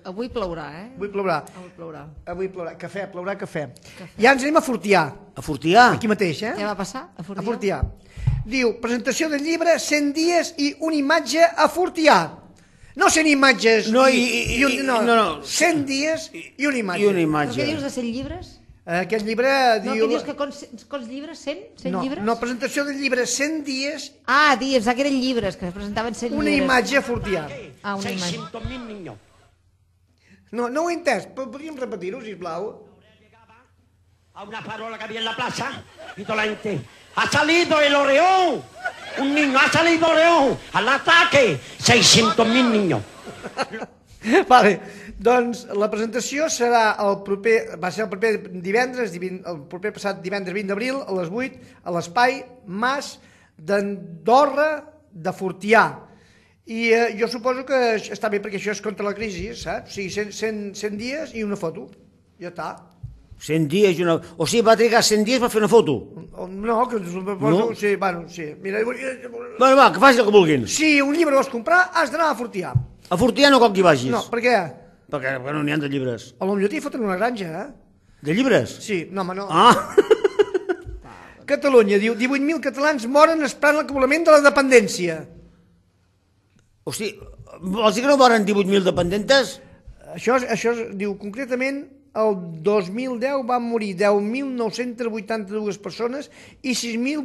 Speaker 7: Avui plourà,
Speaker 2: Avui plourà.
Speaker 7: Avui plourà.
Speaker 2: Cafè, plourà cafè. Ja ens anem a Fortià.
Speaker 1: A Fortià?
Speaker 2: Aquí mateix,
Speaker 7: Què va passar a Fortià?
Speaker 2: A Fortià. Diu, presentació del llibre 100 dies i una imatge a Fortià. No 100 imatges
Speaker 1: no,
Speaker 2: no, 100 dies i una imatge.
Speaker 7: Però què dius de 100 llibres?
Speaker 2: Aquest llibre
Speaker 7: No,
Speaker 2: diu...
Speaker 7: què dius que quants llibres? 100 llibres?
Speaker 2: No, presentació del llibre 100 dies...
Speaker 7: Ah, dies, que eren llibres, que es presentaven 100 llibres.
Speaker 2: Una imatge a Fortià.
Speaker 7: Ah, una imatge.
Speaker 2: 600.000 niños. No ho he entès, podríem repetir-ho, sisplau?
Speaker 13: A una farola que había en la plaza y toda la gente. ¡Ha salido el Oreón! Un niño, ha salido Oreón al ataque. 600.000 niños.
Speaker 2: Vale, doncs la presentació serà va ser el proper divendres, el proper passat divendres 20 d'abril a les 8 a l'espai Mas d'Andorra de Fortià. I jo suposo que està bé perquè això és contra la crisi, saps? O sigui, 100 dies i una foto. Ja està.
Speaker 1: 100 dies i una... O sigui, va trigar 100 dies per fer una foto?
Speaker 2: No, que poso... Sí, bueno, sí. Mira,
Speaker 1: bueno, va, que faci el que vulguin.
Speaker 2: Si un llibre vols comprar, has d'anar a Fortià.
Speaker 1: A Fortià no cal que hi vagis.
Speaker 2: No, per què?
Speaker 1: Perquè no n'hi ha de llibres.
Speaker 2: A lo millor t'hi foten una granja,
Speaker 1: De llibres?
Speaker 2: Sí, no, home, no.
Speaker 1: Ah!
Speaker 2: Catalunya, diu, 18.000 catalans moren esperant l'acabolament de la dependència.
Speaker 1: O sigui, vols dir que no moren 18.000 dependentes?
Speaker 2: Això diu, concretament, el 2010 van morir 10.982 persones i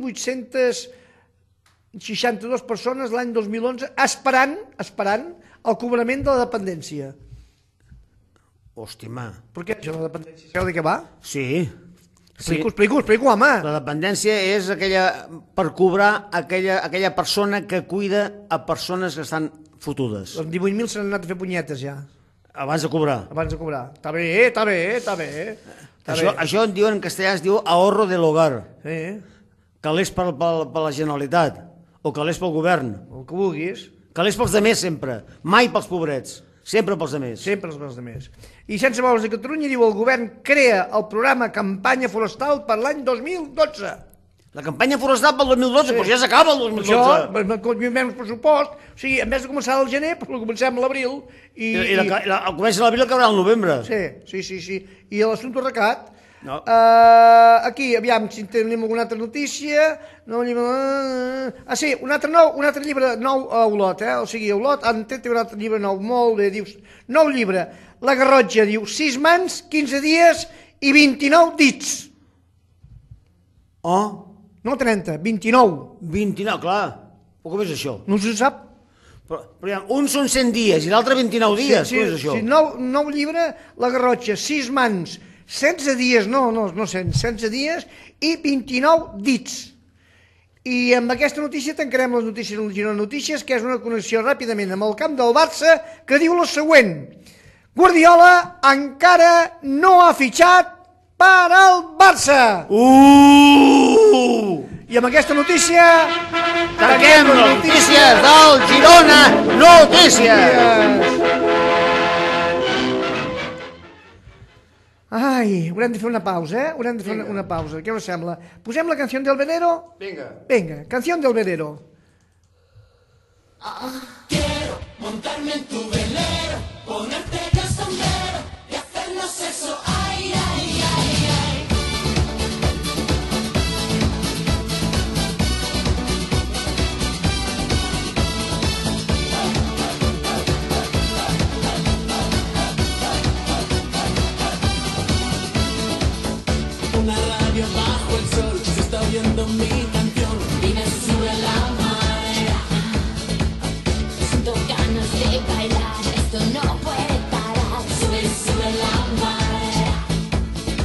Speaker 2: 6.862 persones l'any 2011 esperant el cobrament de la dependència.
Speaker 1: Hòstima.
Speaker 2: Per què això de la dependència? Sabeu de què va?
Speaker 1: Sí.
Speaker 2: Explico, home.
Speaker 1: La dependència és per cobrar aquella persona que cuida a persones que estan fotudes.
Speaker 2: Els 18.000 s'han anat a fer punyetes ja.
Speaker 1: Abans de cobrar.
Speaker 2: Està bé.
Speaker 1: Això en diuen en castellà, es diu ahorro del hogar.
Speaker 2: Sí.
Speaker 1: Calés per la Generalitat, o calés pel govern.
Speaker 2: El que vulguis.
Speaker 1: Calés pels demés sempre, mai pels pobrets, sempre pels demés.
Speaker 2: Sempre pels demés. I Sense Moure's de Catalunya diu el govern crea el programa Campanya Forestal per l'any 2012.
Speaker 1: La campanya forestal pel 2012, però ja s'acaba el 2012.
Speaker 2: Això, menys pressupost, o sigui, en vez de començar al gener, però comencem a l'abril.
Speaker 1: I comença a l'abril i acabarà al novembre.
Speaker 2: Sí. I l'assumpte recat, aquí, aviam, si tenim alguna altra notícia... Sí, un altre llibre nou a Olot, o sigui, a Olot han tret un altre llibre nou, molt bé, dius, nou llibre, La Garrotxa, diu, 6 mans, 15 dies i 29 dits.
Speaker 1: Oh?
Speaker 2: No 30, 29.
Speaker 1: 29, clar. Però com és això?
Speaker 2: No se sap.
Speaker 1: Però un són 100 dies i l'altre 29 dies. Com és això?
Speaker 2: Sí, nou llibre, La Garrotxa, 6 mans, 16 dies, no 100, 16 dies i 29 dits. I amb aquesta notícia tancarem les notícies del Girona Notícies, que és una connexió ràpidament amb el camp del Barça, que diu la següent. Guardiola encara no ha fitxat per al Barça. I amb aquesta notícia...
Speaker 1: tanquem les notícies del Girona Notícies.
Speaker 2: Ai, haurem de fer una pausa, Haurem de fer una pausa. Què us sembla? Posem la canció del Venero? Vinga, canció del Venero.
Speaker 12: Quiero montarme en tu velero, ponerte el sombrero y hacernos sexo, ay, ay, ay, ay. Una radio bajo el sol, se está oyendo mi canción y me sube la marea. Siento ganas de bailar, esto no puede parar. Sube, sube la marea.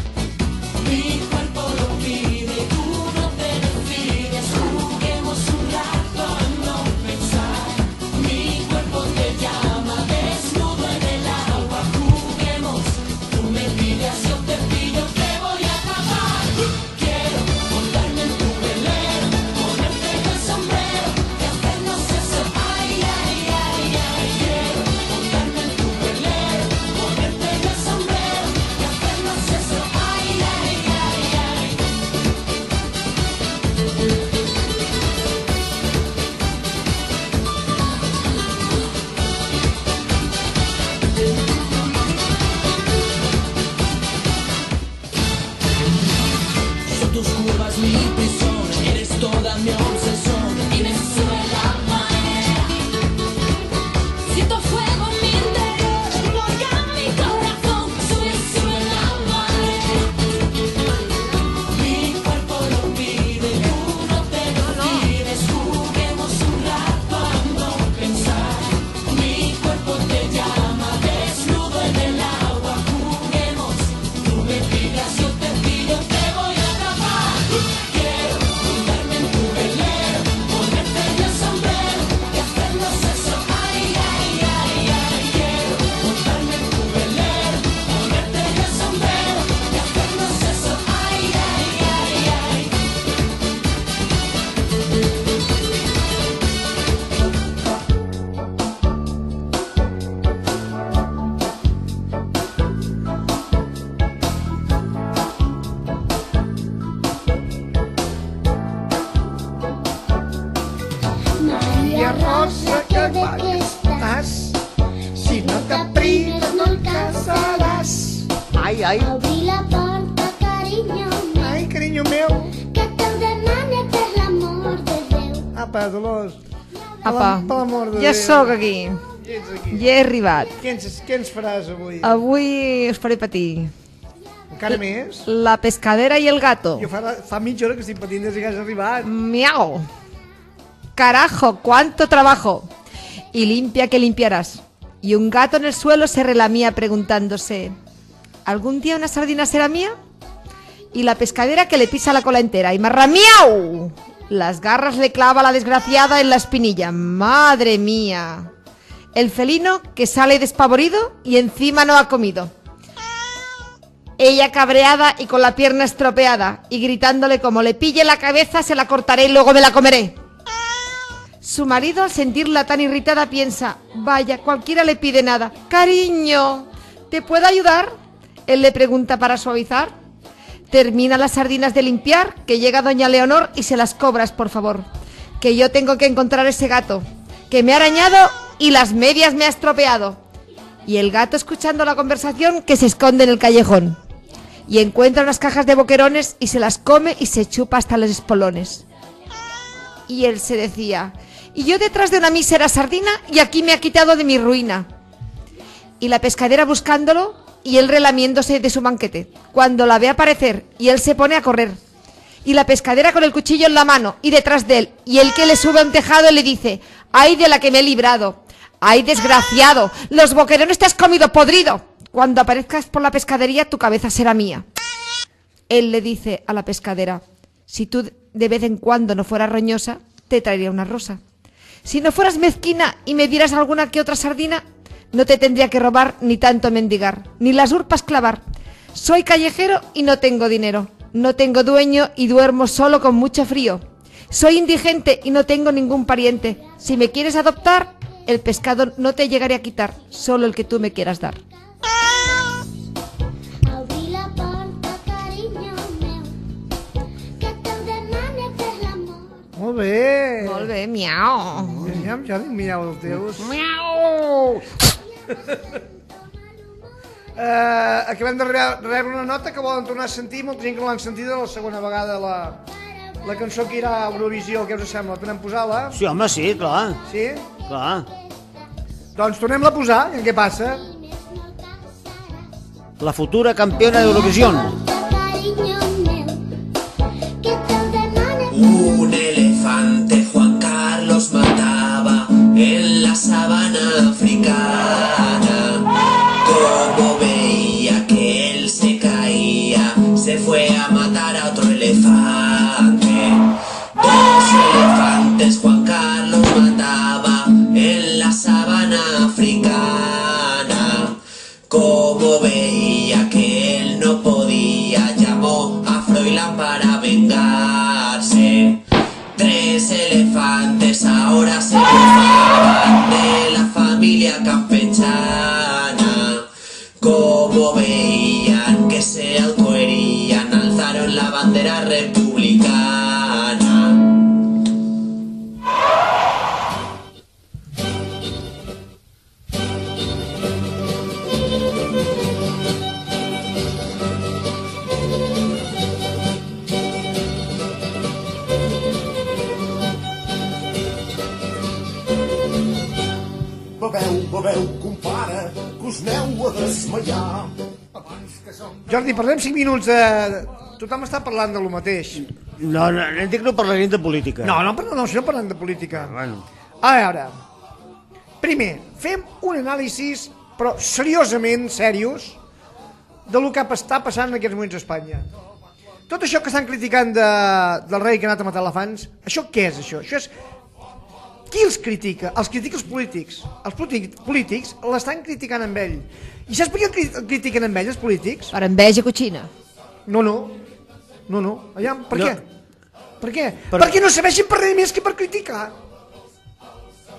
Speaker 2: rosa que estàs. Si no t'aprimes no el casaràs. Ai, ai.
Speaker 12: Obri la porta, carinyo meu.
Speaker 2: Ai, carinyo meu.
Speaker 12: Que te'l demane per l'amor de Déu.
Speaker 2: Apa, Dolors.
Speaker 7: Apa,
Speaker 2: Per l'amor de
Speaker 7: ja
Speaker 2: Déu.
Speaker 7: sóc aquí.
Speaker 2: Ja ets aquí.
Speaker 7: Ja he arribat.
Speaker 2: Què ens faràs avui?
Speaker 7: Avui us faré patir.
Speaker 2: Encara més?
Speaker 7: La pescadera y el gato.
Speaker 2: Jo fa mitja hora que estic patint des que has arribat.
Speaker 7: Miau. Carajo, cuánto trabajo. Y limpia que limpiarás. Y un gato en el suelo se relamía preguntándose, ¿algún día una sardina será mía? Y la pescadera que le pisa la cola entera y marra miau. Las garras le clava la desgraciada en la espinilla. ¡Madre mía! El felino que sale despavorido y encima no ha comido. Ella cabreada y con la pierna estropeada y gritándole como le pille la cabeza se la cortaré y luego me la comeré. Su marido al sentirla tan irritada piensa, vaya, cualquiera le pide nada. Cariño, ¿te puedo ayudar? Él le pregunta para suavizar. Termina las sardinas de limpiar, que llega doña Leonor y se las cobras, por favor. Que yo tengo que encontrar ese gato, que me ha arañado y las medias me ha estropeado. Y el gato, escuchando la conversación, que se esconde en el callejón. Y encuentra unas cajas de boquerones y se las come y se chupa hasta los espolones. Y él se decía, y yo detrás de una mísera sardina y aquí me ha quitado de mi ruina. Y la pescadera buscándolo y él relamiéndose de su banquete. Cuando la ve aparecer y él se pone a correr. Y la pescadera con el cuchillo en la mano y detrás de él. Y él que le sube a un tejado y le dice, ¡ay de la que me he librado! ¡Ay desgraciado! ¡Los boquerones te has comido podrido! Cuando aparezcas por la pescadería tu cabeza será mía. Él le dice a la pescadera, si tú de vez en cuando no fueras roñosa, te traería una rosa. Si no fueras mezquina y me dieras alguna que otra sardina, no te tendría que robar ni tanto mendigar, ni las urpas clavar. Soy callejero y no tengo dinero. No tengo dueño y duermo solo con mucho frío. Soy indigente y no tengo ningún pariente. Si me quieres adoptar, el pescado no te llegaré a quitar, solo el que tú me quieras dar.
Speaker 12: Obri la porta, carinyo meu. Que te'l demane per l'amor.
Speaker 2: Molt bé.
Speaker 7: Molt bé, miau.
Speaker 2: Ja dic miau els teus.
Speaker 7: Miau.
Speaker 2: Acabem de rebre una nota que volen tornar a sentir, molta gent que l'han sentida la segona vegada la cançó que irà a Eurovisió, què us sembla? Podem posar-la?
Speaker 1: Sí, home, sí, clar.
Speaker 2: Sí?
Speaker 1: Clar.
Speaker 2: Doncs tornem-la a posar, i què passa?
Speaker 1: La futura campeona d'Eurovisió.
Speaker 14: Un elefante Juan Carlos mataba en la sabana africana. Como veía que él se caía, se fue a matar a otro elefante. Dos elefantes Juan Carlos mataba en la sabana africana. Como veía que él no podía, llamó a Froilán para vengarse. Tres elefantes ahora se mofaban de la familia campechana. Como veían que se autoherían, alzaron la bandera republicana.
Speaker 3: Beveu, compare, que us aneu a desmaiar.
Speaker 2: Jordi, parlem 5 minuts de... Tothom està parlant de lo mateix.
Speaker 1: No, dic no parlarem de política.
Speaker 2: No, si no parlem de política.
Speaker 1: Bueno.
Speaker 2: A veure, primer, fem un anàlisi, però seriosament, serios, de lo que està passant en aquests moments a Espanya. Tot això que estan criticant del rei que ha anat a matar elefants, això què és això? Això és... Qui els critica? Els critica els polítics. Els polítics l'estan criticant amb ell. I saps per què el critiquen amb ell, els polítics?
Speaker 7: Per enveja cochina.
Speaker 2: No. Aviam, per què? Per què? Perquè no serveixen per res més que per criticar.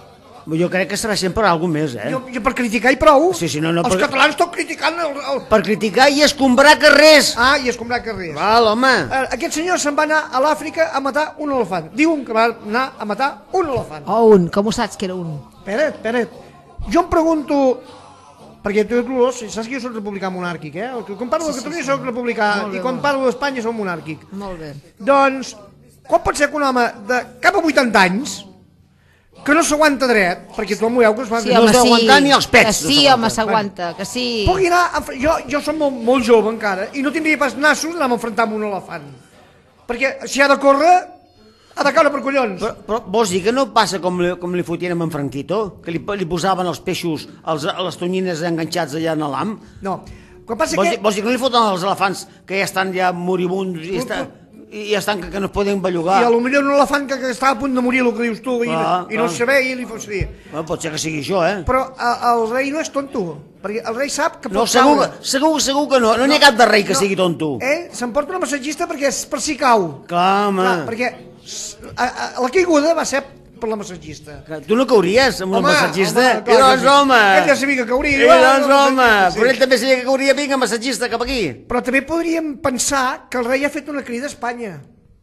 Speaker 1: Jo crec que serà sempre alguna més,
Speaker 2: Jo per criticar i prou.
Speaker 1: Sí, no,
Speaker 2: Els catalans tot criticant...
Speaker 1: Per criticar i escombrar carrers.
Speaker 2: Ah, i escombrar carrers.
Speaker 1: Val, home.
Speaker 2: Aquest senyor se'n va anar a l'Àfrica a matar un elefant. Diuen que va anar a matar un elefant.
Speaker 7: Oh, un, com ho saps que era un?
Speaker 2: Espera't. Jo em pregunto... Perquè tu, saps que jo soc republicà monàrquic, eh? Quan parlo de Catalunya soc republicà i quan parlo d'Espanya soc monàrquic.
Speaker 7: Molt bé.
Speaker 2: Doncs, com pot ser que un home de cap a 80 anys que no s'aguanta dret, perquè tu m'ho veu que
Speaker 7: sí, no es deu aguantar ni els pets. Que sí, home, s'aguanta, que sí.
Speaker 2: Pugui anar, jo soc molt jove encara, i no tindria pas nassos anar a enfrontar amb un elefant. Perquè si ha de córrer, ha de caure per collons.
Speaker 1: Però vols dir que no passa com li fotien amb en Franquito? Que li posaven els peixos, les tonyines enganxats allà en l'am?
Speaker 2: No. Vols
Speaker 1: dir que no li foten els elefants que ja estan ja moribunds i ja estan que no es poden bellugar?
Speaker 2: I potser un elefant que està a punt de morir, el que dius tu, i no saber i li fos dir.
Speaker 1: Pot ser que sigui això, eh?
Speaker 2: Però el rei no és tonto, perquè el rei sap que pot
Speaker 1: caure. Segur que no n'hi ha cap de rei que sigui tonto.
Speaker 2: Ell s'emporta una massatgista perquè per si cau.
Speaker 1: Clar, home.
Speaker 2: Perquè la caiguda va ser per la massatgista.
Speaker 1: Tu no cauries amb un massatgista? I doncs, home!
Speaker 2: Ell ja sabia que cauria.
Speaker 1: I doncs, home! Però ell també sabia que cauria, vinga, massatgista, cap aquí.
Speaker 2: Però també podríem pensar que el rei ha fet una crida a Espanya.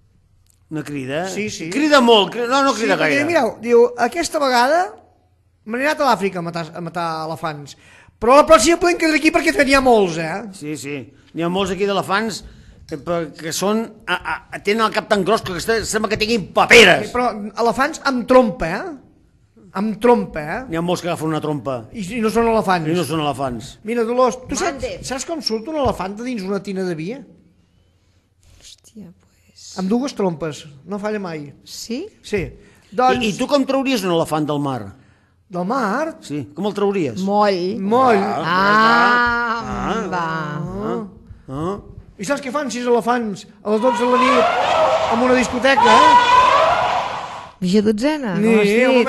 Speaker 1: Una crida?
Speaker 2: Sí.
Speaker 1: Crida molt, no crida gaire.
Speaker 2: Sí, mireu, diu, aquesta vegada m'he anat a l'Àfrica a matar elefants. Però la pròxima podem quedar aquí perquè n'hi ha molts, eh?
Speaker 1: Sí. N'hi ha molts aquí d'elefants que són... tenen el cap tan gros que sembla que tinguin paperes.
Speaker 2: Però elefants amb trompa, eh? Amb trompa, eh?
Speaker 1: N'hi ha molts que agafen una trompa.
Speaker 2: I no són elefants. Mira, Dolors, tu saps com surt un elefant de dins una tina de via?
Speaker 7: Hòstia, pues...
Speaker 2: Amb dues trompes, no falla mai.
Speaker 7: Sí?
Speaker 2: Sí.
Speaker 1: I tu com trauries un elefant del mar?
Speaker 2: Del mar?
Speaker 1: Sí, com el trauries?
Speaker 7: Moll.
Speaker 2: I saps què fan 6 elefants a les 12 de la nit en una discoteca, eh?
Speaker 7: Mitja dotzena?
Speaker 2: Sí,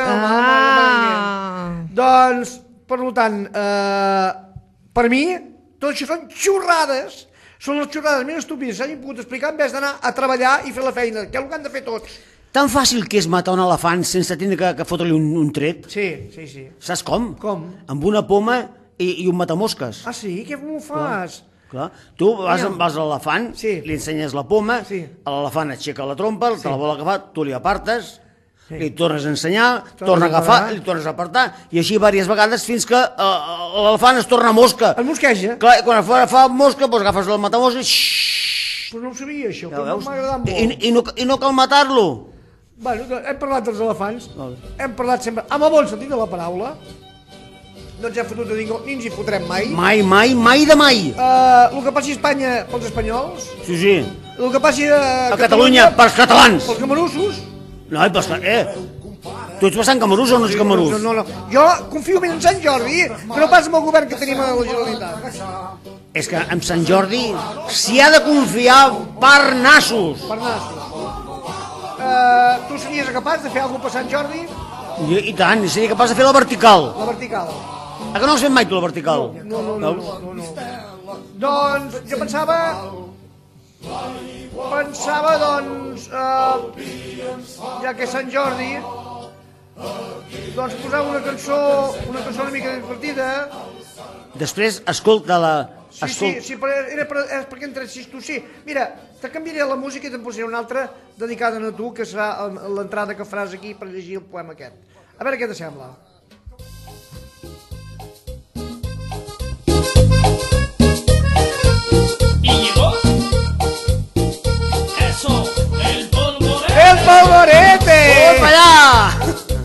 Speaker 2: doncs, per tant, per mi, tot això són xorrades. Són les xorrades més estúpides que s'hagin pogut explicar en vez d'anar a treballar i fer la feina, que és el que han de fer tots.
Speaker 1: Tan fàcil que és matar un elefant sense tindre que fotre-li un tret?
Speaker 2: Sí.
Speaker 1: Saps com?
Speaker 2: Com?
Speaker 1: Amb una poma i un matamosques.
Speaker 2: Ah, sí? Què m'ho fas?
Speaker 1: Clar. Tu vas a l'elefant, li ensenyes la poma, l'elefant aixeca la trompa, te la vol agafar, tu li apartes, li tornes a ensenyar, torna a agafar, li tornes a apartar, i així diverses vegades fins que l'elefant es torna mosca.
Speaker 2: El mosqueja?
Speaker 1: Clar, quan fa mosca, doncs agafes el matamosca i...
Speaker 2: Però no ho sabia, això, però no m'ha agradat molt.
Speaker 1: I no cal matar-lo.
Speaker 2: Bueno, hem parlat dels elefants, hem parlat sempre, amb el bon sentit de la paraula, no ens hem fotut de ningú, ni ens hi fotrem mai.
Speaker 1: Mai de mai.
Speaker 2: El que passi a Espanya pels espanyols.
Speaker 1: Sí.
Speaker 2: El que passi
Speaker 1: a Catalunya pels catalans.
Speaker 2: Pels camarussos.
Speaker 1: No, tu ets bastant camarús o no ets camarús?
Speaker 2: No. Jo confio més en Sant Jordi que no pas en el govern que tenim a la Generalitat.
Speaker 1: És que amb Sant Jordi s'hi ha de confiar per nassos.
Speaker 2: Per nassos. Tu series capaç de fer alguna cosa per Sant Jordi?
Speaker 1: I tant, seria capaç de fer la vertical.
Speaker 2: La vertical.
Speaker 1: A que no has fet mai tu la vertical?
Speaker 2: No. Doncs jo pensava, doncs, ja que és Sant Jordi, doncs posar una cançó una mica divertida.
Speaker 1: Després, escolta-la.
Speaker 2: Sí, és perquè entressis tu, sí. Mira, te canviaré la música i te'n posaré una altra dedicada a tu, que serà l'entrada que faràs aquí per llegir el poema aquest. A veure què te sembla.
Speaker 12: Y llegó eso, el polvorete.
Speaker 2: ¡El polvorete!
Speaker 1: ¡Opa allá!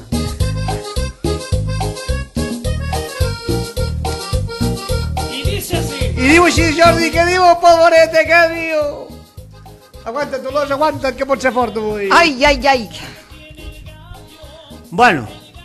Speaker 12: Y dice así.
Speaker 2: I diu així, Jordi, què diu el polvorete, què diu? Aguanta't, Dolors, aguanta't, que pot ser fort avui.
Speaker 7: Ai.
Speaker 1: Bueno.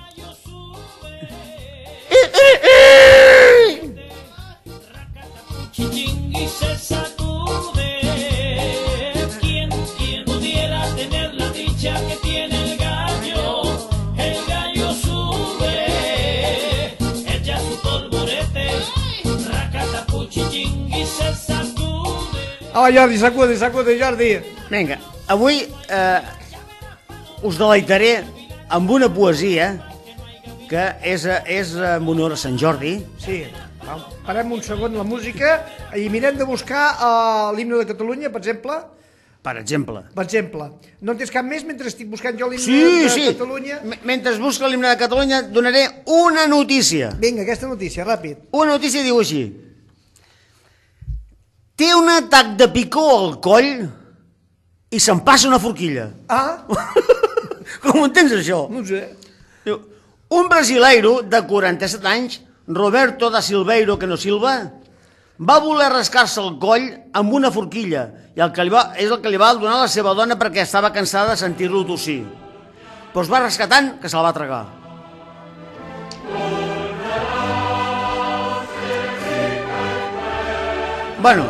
Speaker 12: Y se sacude. ¿Quién pudiera tener la dicha que tiene el gallo? El gallo sube, echa su polvorete, racatapuchichín y se sacude.
Speaker 2: Jordi, sacude, Jordi.
Speaker 1: Vinga, avui us deleitaré amb una poesia que és en honor a Sant Jordi.
Speaker 2: Sí, parem un segon la música i mirem de buscar l'himne de Catalunya, per exemple.
Speaker 1: Per exemple.
Speaker 2: Per exemple. No en tens cap més mentre estic buscant jo l'himne de Catalunya?
Speaker 1: Mentre busca l'himne de Catalunya donaré una notícia.
Speaker 2: Vinga, aquesta notícia, ràpid.
Speaker 1: Una notícia diu així. Té un atac de picor al coll i se'n passa una forquilla.
Speaker 2: Ah?
Speaker 1: Com ho entens, això?
Speaker 2: No ho sé.
Speaker 1: Un brasileiro de 47 anys, Roberto da Silveiro que no Silva, va voler rascar-se el coll amb una forquilla i és el que li va donar la seva dona perquè estava cansada de sentir-lo tossir. Però es va rascar tant que se la va tragar. Bueno,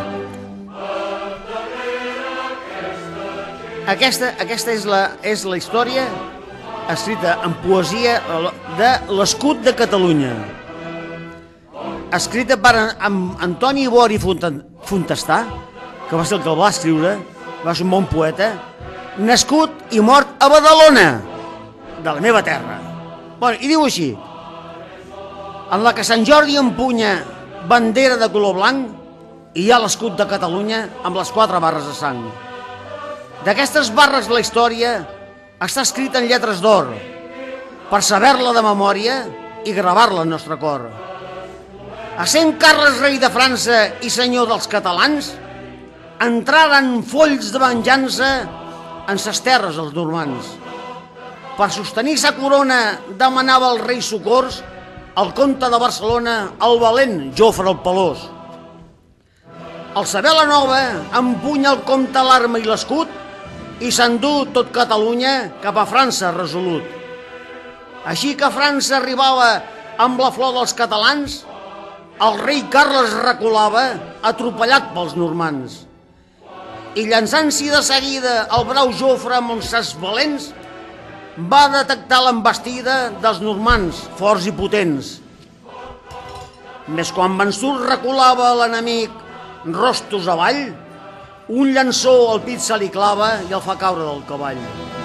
Speaker 1: aquesta és la història escrita en poesia de l'Escut de Catalunya, escrita per Antoni Bori Fontestà, que va ser el que el va escriure, va ser un bon poeta, nascut i mort a Badalona, de la meva terra. Bueno, i diu així: en la que Sant Jordi empunya bandera de color blanc, hi ha l'escut de Catalunya amb les 4 barres de sang. D'aquestes barres la història està escrita en lletres d'or, per saber-la de memòria i gravar-la al nostre cor. Essent Carles rei de França i senyor dels catalans, entraren folls de venjança en ses terres els normands. Per sostenir sa corona demanava al rei socors el comte de Barcelona, el valent Jofre el Pelós. Al saber la nova, empunya el comte l'arma i l'escut i s'endú tot Catalunya cap a França resolut. Així que França arribava amb la flor dels catalans, el rei Carles reculava, atropellat pels normands. I llançant-s'hi de seguida el brau Jofre amb uns sas valents, va detectar l'embestida dels normands, forts i potents. Més quan vençut reculava l'enemic rostos avall, un llançó al pit se li clava i el fa caure del cavall.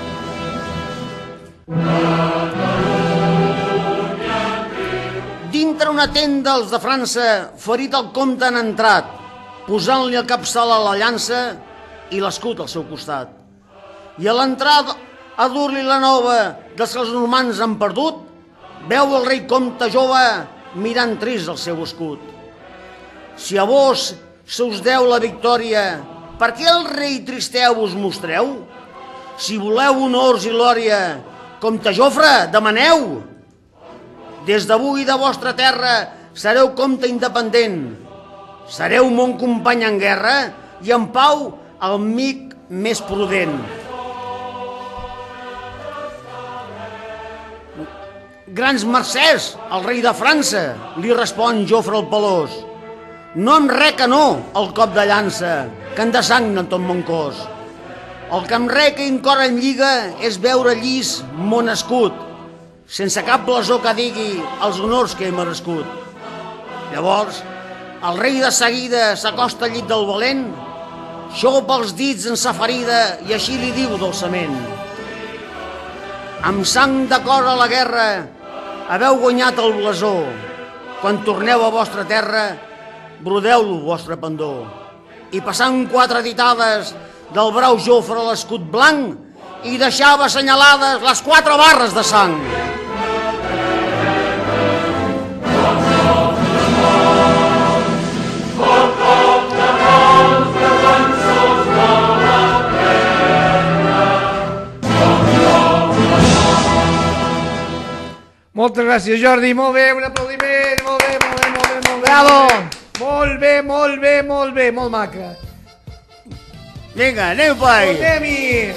Speaker 1: Dintre una tenda els de França, ferit el comte han entrat, posant-li el capçal a la llança i l'escut al seu costat. I a l'entrada, a dur-li la nova dels que els normands han perdut, veu el rei comte jove mirant trist el seu escut. Si a vos se us deu la victòria, per què el rei tristeu us mostreu? Si voleu honors i glòria, comte Jofre, demaneu. Des d'avui de vostra terra sereu comte independent. Sereu mon company en guerra i en pau el amic més prudent. Grans mercès al rei de França, li respon Jofre el Pelós. No em reca no el cop de llança, que en desagna tot mon cos. El que em reca i encor en lliga és veure llis mon escut, sense cap blasó que digui els honors que he merescut. Llavors, el rei de seguida s'acosta al llit del valent, xopa els dits en sa ferida i així li diu dolçament: amb sang de cor a la guerra haveu guanyat el blasó. Quan torneu a vostra terra, brodeu-lo vostre pendó. I passant 4 ditades del brau Jofre a l'escut blanc i deixava assenyalades les 4 barres de sang.
Speaker 2: Moltes gràcies, Jordi, molt bé, un aplaudiment, molt bé.
Speaker 7: Bravo!
Speaker 2: Molt bé, molt maca.
Speaker 1: Vinga, anem per ahí.
Speaker 2: Anem-hi!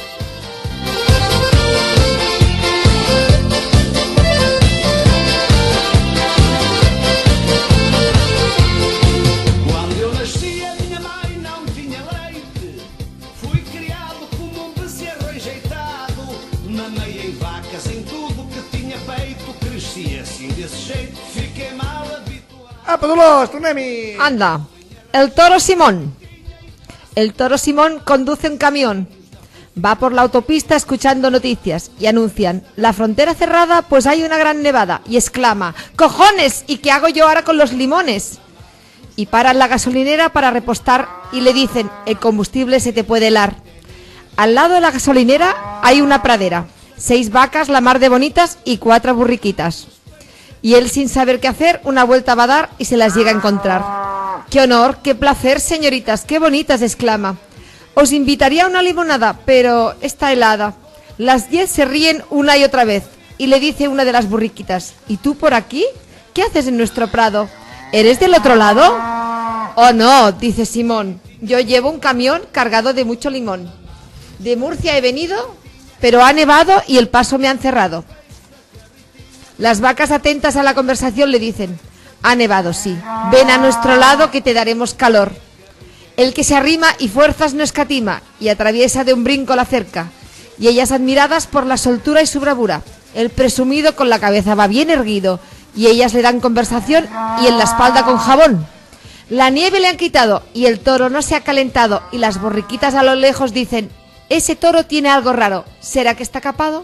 Speaker 12: Quando eu nasci a minha mãe não tinha leite. Fui criado como um bezerro enjeitado. Mamei em vacas, em tudo que tinha peito. Cresci assim desse jeito, fiquei mal habituado.
Speaker 2: Apa, Dolors, tornem-hi!
Speaker 7: Anda, el toro Simón. El toro Simón conduce un camión. Va por la autopista escuchando noticias y anuncian: la frontera cerrada, pues hay una gran nevada. Y exclama: ¡cojones! ¿Y qué hago yo ahora con los limones? Y paran la gasolinera para repostar y le dicen: el combustible se te puede helar. Al lado de la gasolinera hay una pradera, 6 vacas la mar de bonitas y 4 burriquitas. Y él, sin saber qué hacer, una vuelta va a dar y se las llega a encontrar. ¡Qué honor, qué placer, señoritas, qué bonitas!, exclama. Os invitaría a una limonada, pero está helada. Las 10 se ríen una y otra vez y le dice una de las burriquitas: ¿y tú por aquí? ¿Qué haces en nuestro prado? ¿Eres del otro lado? Oh no, dice Simón, yo llevo un camión cargado de mucho limón. De Murcia he venido, pero ha nevado y el paso me han cerrado. Las vacas, atentas a la conversación, le dicen: ha nevado, sí, ven a nuestro lado que te daremos calor. El que se arrima y fuerzas no escatima y atraviesa de un brinco la cerca, y ellas, admiradas por la soltura y su bravura. El presumido con la cabeza va bien erguido y ellas le dan conversación y en la espalda con jabón. La nieve le han quitado y el toro no se ha calentado, y las borriquitas a lo lejos dicen: ese toro tiene algo raro, ¿será que está capado?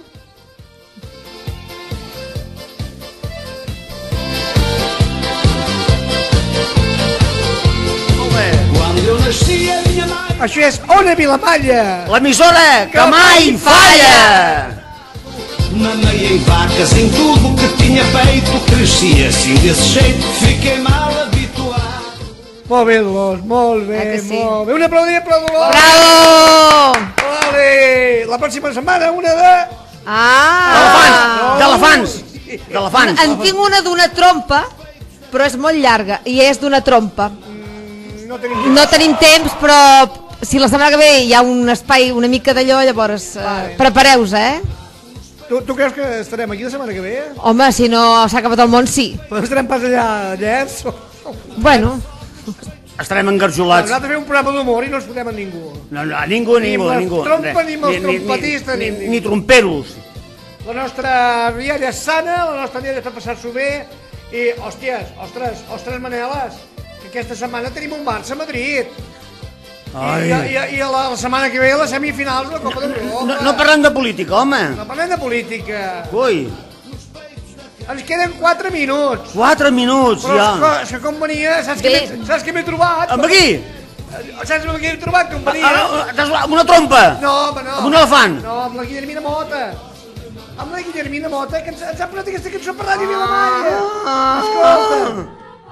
Speaker 2: Això és Ona Vilamalla,
Speaker 1: l'emissora que mai falla.
Speaker 12: Mamei em vacas, em tudo que tinha peito. Cresci assim desse jeito, fiquei mal habituado.
Speaker 2: Molt bé, Dolors, molt bé,
Speaker 7: sí?
Speaker 2: molt bé. Un aplaudiment per Dolors.
Speaker 7: Bravo!
Speaker 2: Vale. La pròxima setmana una de...
Speaker 1: D'elefants.
Speaker 7: En tinc una d'una trompa, però és molt llarga, i és d'una trompa. No tenim temps, però si la setmana que ve hi ha un espai una mica d'allò, llavors prepareu-vos,
Speaker 2: Tu creus que estarem aquí la setmana que ve?
Speaker 7: Home, si no s'ha acabat el món, sí.
Speaker 2: Però no estarem pas allà llets?
Speaker 7: Bueno.
Speaker 1: Estarem engarjolats.
Speaker 2: Nosaltres fem un programa d'humor i no ens fotem a ningú.
Speaker 1: No, ningú.
Speaker 2: Ni amb les trompes, ni amb els trompetistes,
Speaker 1: ni tromperos.
Speaker 2: La nostra rialla és sana, la nostra rialla és per passar-s'ho bé, i, ostres, Maneles, que aquesta setmana tenim un Barça a Madrid. I la setmana que ve la semifinals de la Copa d'Europa.
Speaker 1: No parlem de política, home.
Speaker 2: No parlem de política.
Speaker 1: Ui.
Speaker 2: Ens queden 4 minuts.
Speaker 1: 4 minuts, ja.
Speaker 2: Però és que com venia, saps què m'he trobat?
Speaker 1: Amb aquí?
Speaker 2: Saps amb qui he trobat, com venia?
Speaker 1: Amb una trompa?
Speaker 2: No, home, no.
Speaker 1: Amb un elefant?
Speaker 2: No, amb la Guillermina Mota. Amb la Guillermina Mota, que ens ha posat aquesta cançó per Ràdio Vilamalla. Escolta.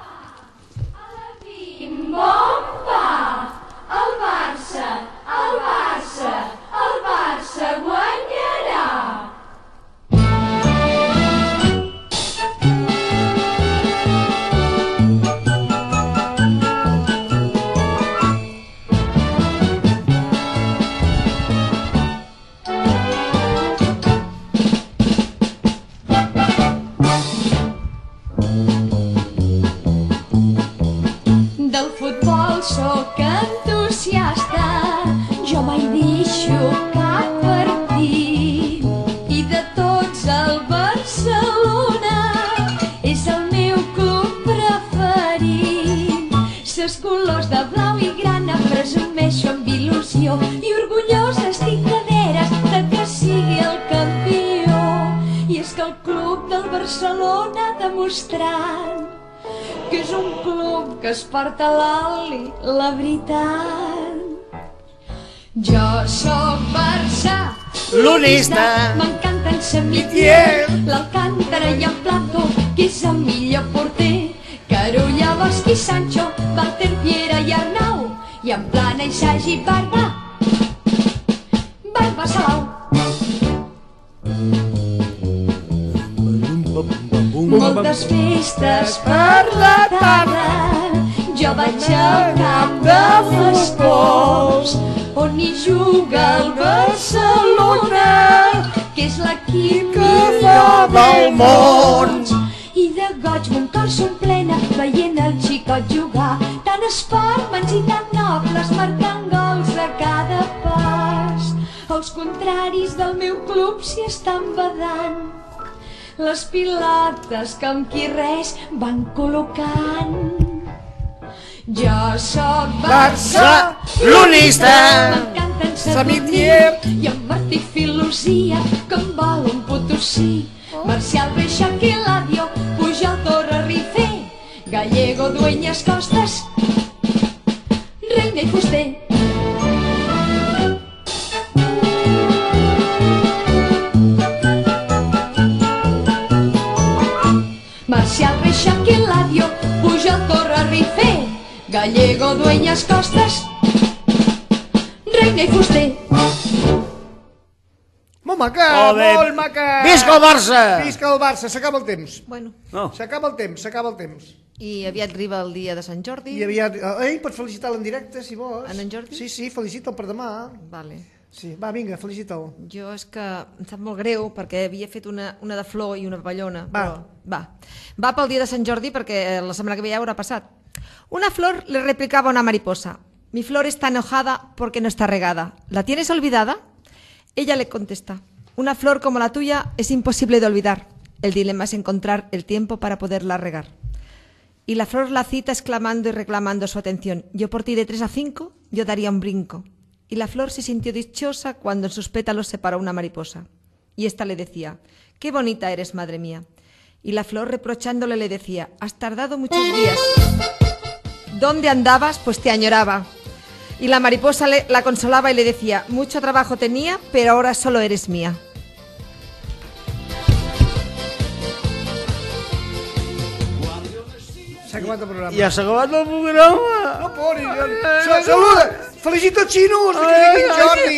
Speaker 15: Bomba! El Barça guanyarà!
Speaker 16: Del futbol sóc entusiasta, jo mai deixo cap partit, i de tots el Barcelona és el meu club preferit. Ses colors de blau i grana presumeixo amb il·lusió i orgullosa estic de veres de que sigui el campió. I és que el club del Barcelona ha demostrat que és un club que es porta a l'ali, la veritat. Jo sóc barcelonista, m'encanta en Samitier, l'Alcántara i en Plato, que és el millor porter. Carulla, Bosch i Sancho, Walter, Piera i Arnau, i en Plana i Sagi, Barba Salau. Moltes festes per la tarda, jo vaig al camp de l'Esports, on hi juga el Barcelona, que és l'equip millor del món. I de goig mon cor s'omplena veient el xicot jugar, tan espermens i tan nobles marcant gols a cada pas. Els contraris del meu club s'hi estan badant les pilotes que amb qui res van col·locant. Jo sóc barcelonista, m'encanta en
Speaker 2: Sadurní
Speaker 16: Sadurní i en Martí Filosia, que en vol un Potosí. Marcial Reixac i Ladio, Pujol, Torra, Rifé, Gallego, Dueñas, Costas, Reina i Fuster. Marcial Reixac i Ladio, Pujol, Torra, Rifé, Gallego, Dueñas, Costas, Reina i Fuster.
Speaker 2: Molt maca,
Speaker 1: Molt bé.
Speaker 2: molt maca.
Speaker 1: Visca el Barça!
Speaker 2: Visca el Barça, s'acaba el temps.
Speaker 7: Bueno.
Speaker 1: No.
Speaker 2: S'acaba el temps, s'acaba el temps.
Speaker 7: I aviat arriba el dia de Sant Jordi.
Speaker 2: I aviat... Ei, pots felicitar-lo en directe, si vols.
Speaker 7: En Jordi?
Speaker 2: Sí, sí, felicita'l per demà.
Speaker 7: Vale.
Speaker 2: Sí, va, vinga, felicita'l.
Speaker 7: Jo és que em sap molt greu perquè havia fet una de flor i una papallona.
Speaker 2: Va.
Speaker 7: Però, va pel dia de Sant Jordi perquè la setmana que ve ja haurà passat. Una flor le replicaba a una mariposa. Mi flor está enojada porque no está regada. ¿La tienes olvidada? Ella le contesta. Una flor como la tuya es imposible de olvidar. El dilema es encontrar el tiempo para poderla regar. Y la flor la cita exclamando y reclamando su atención. Yo por ti de 3 a 5, yo daría un brinco. Y la flor se sintió dichosa cuando en sus pétalos se paró una mariposa. Y ésta le decía, qué bonita eres, madre mía. Y la flor reprochándole le decía, has tardado muchos días. ¿Dónde andabas? Pues te añoraba. Y la mariposa la consolaba y le decía, mucho trabajo tenía, pero ahora solo eres mía.
Speaker 2: S'ha acabat el programa.
Speaker 1: Ja s'ha acabat el programa.
Speaker 2: No poris. Saluda. Felicita els xinos, que es diguin Jordi.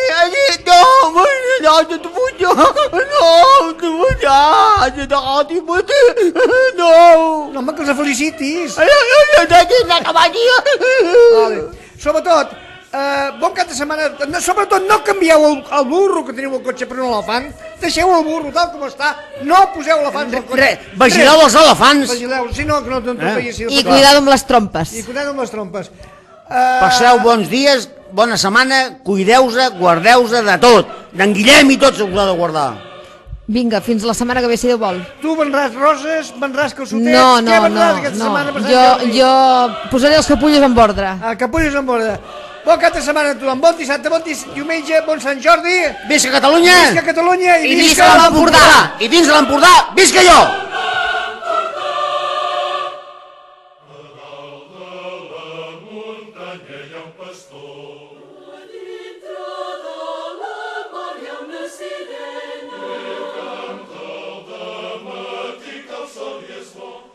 Speaker 2: No, home, que els felicitis. Vale. Sobretot, bon cap de setmana. Sobretot no canvieu el burro que teniu al cotxe per un elefant. Deixeu el burro tal com està. No poseu elefants al cotxe.
Speaker 1: Vigileu els elefants.
Speaker 2: Vigileu, si no, que no t'entrompeies.
Speaker 7: I cuidado amb les trompes.
Speaker 2: I cuidado amb les trompes.
Speaker 1: Passeu bons dies, bona setmana, cuideu-se, guardeu-se de tot. D'en Guillem i tot s'ho heu de guardar.
Speaker 7: Vinga, fins la setmana que ve, si Déu vol.
Speaker 2: Tu vendràs roses, vendràs calçotets...
Speaker 7: No,
Speaker 2: Què vendràs aquesta setmana per Sant Jordi?
Speaker 7: Jo posaré els capullos en ordre.
Speaker 2: Capullos en ordre. Bon cap de setmana a tothom. Bon dissabte, bon diumenge, bon Sant Jordi.
Speaker 1: Visca Catalunya!
Speaker 2: Visca Catalunya
Speaker 1: i visca l'Empordà! I dins l'Empordà, visca jo!
Speaker 15: Sol i és bo.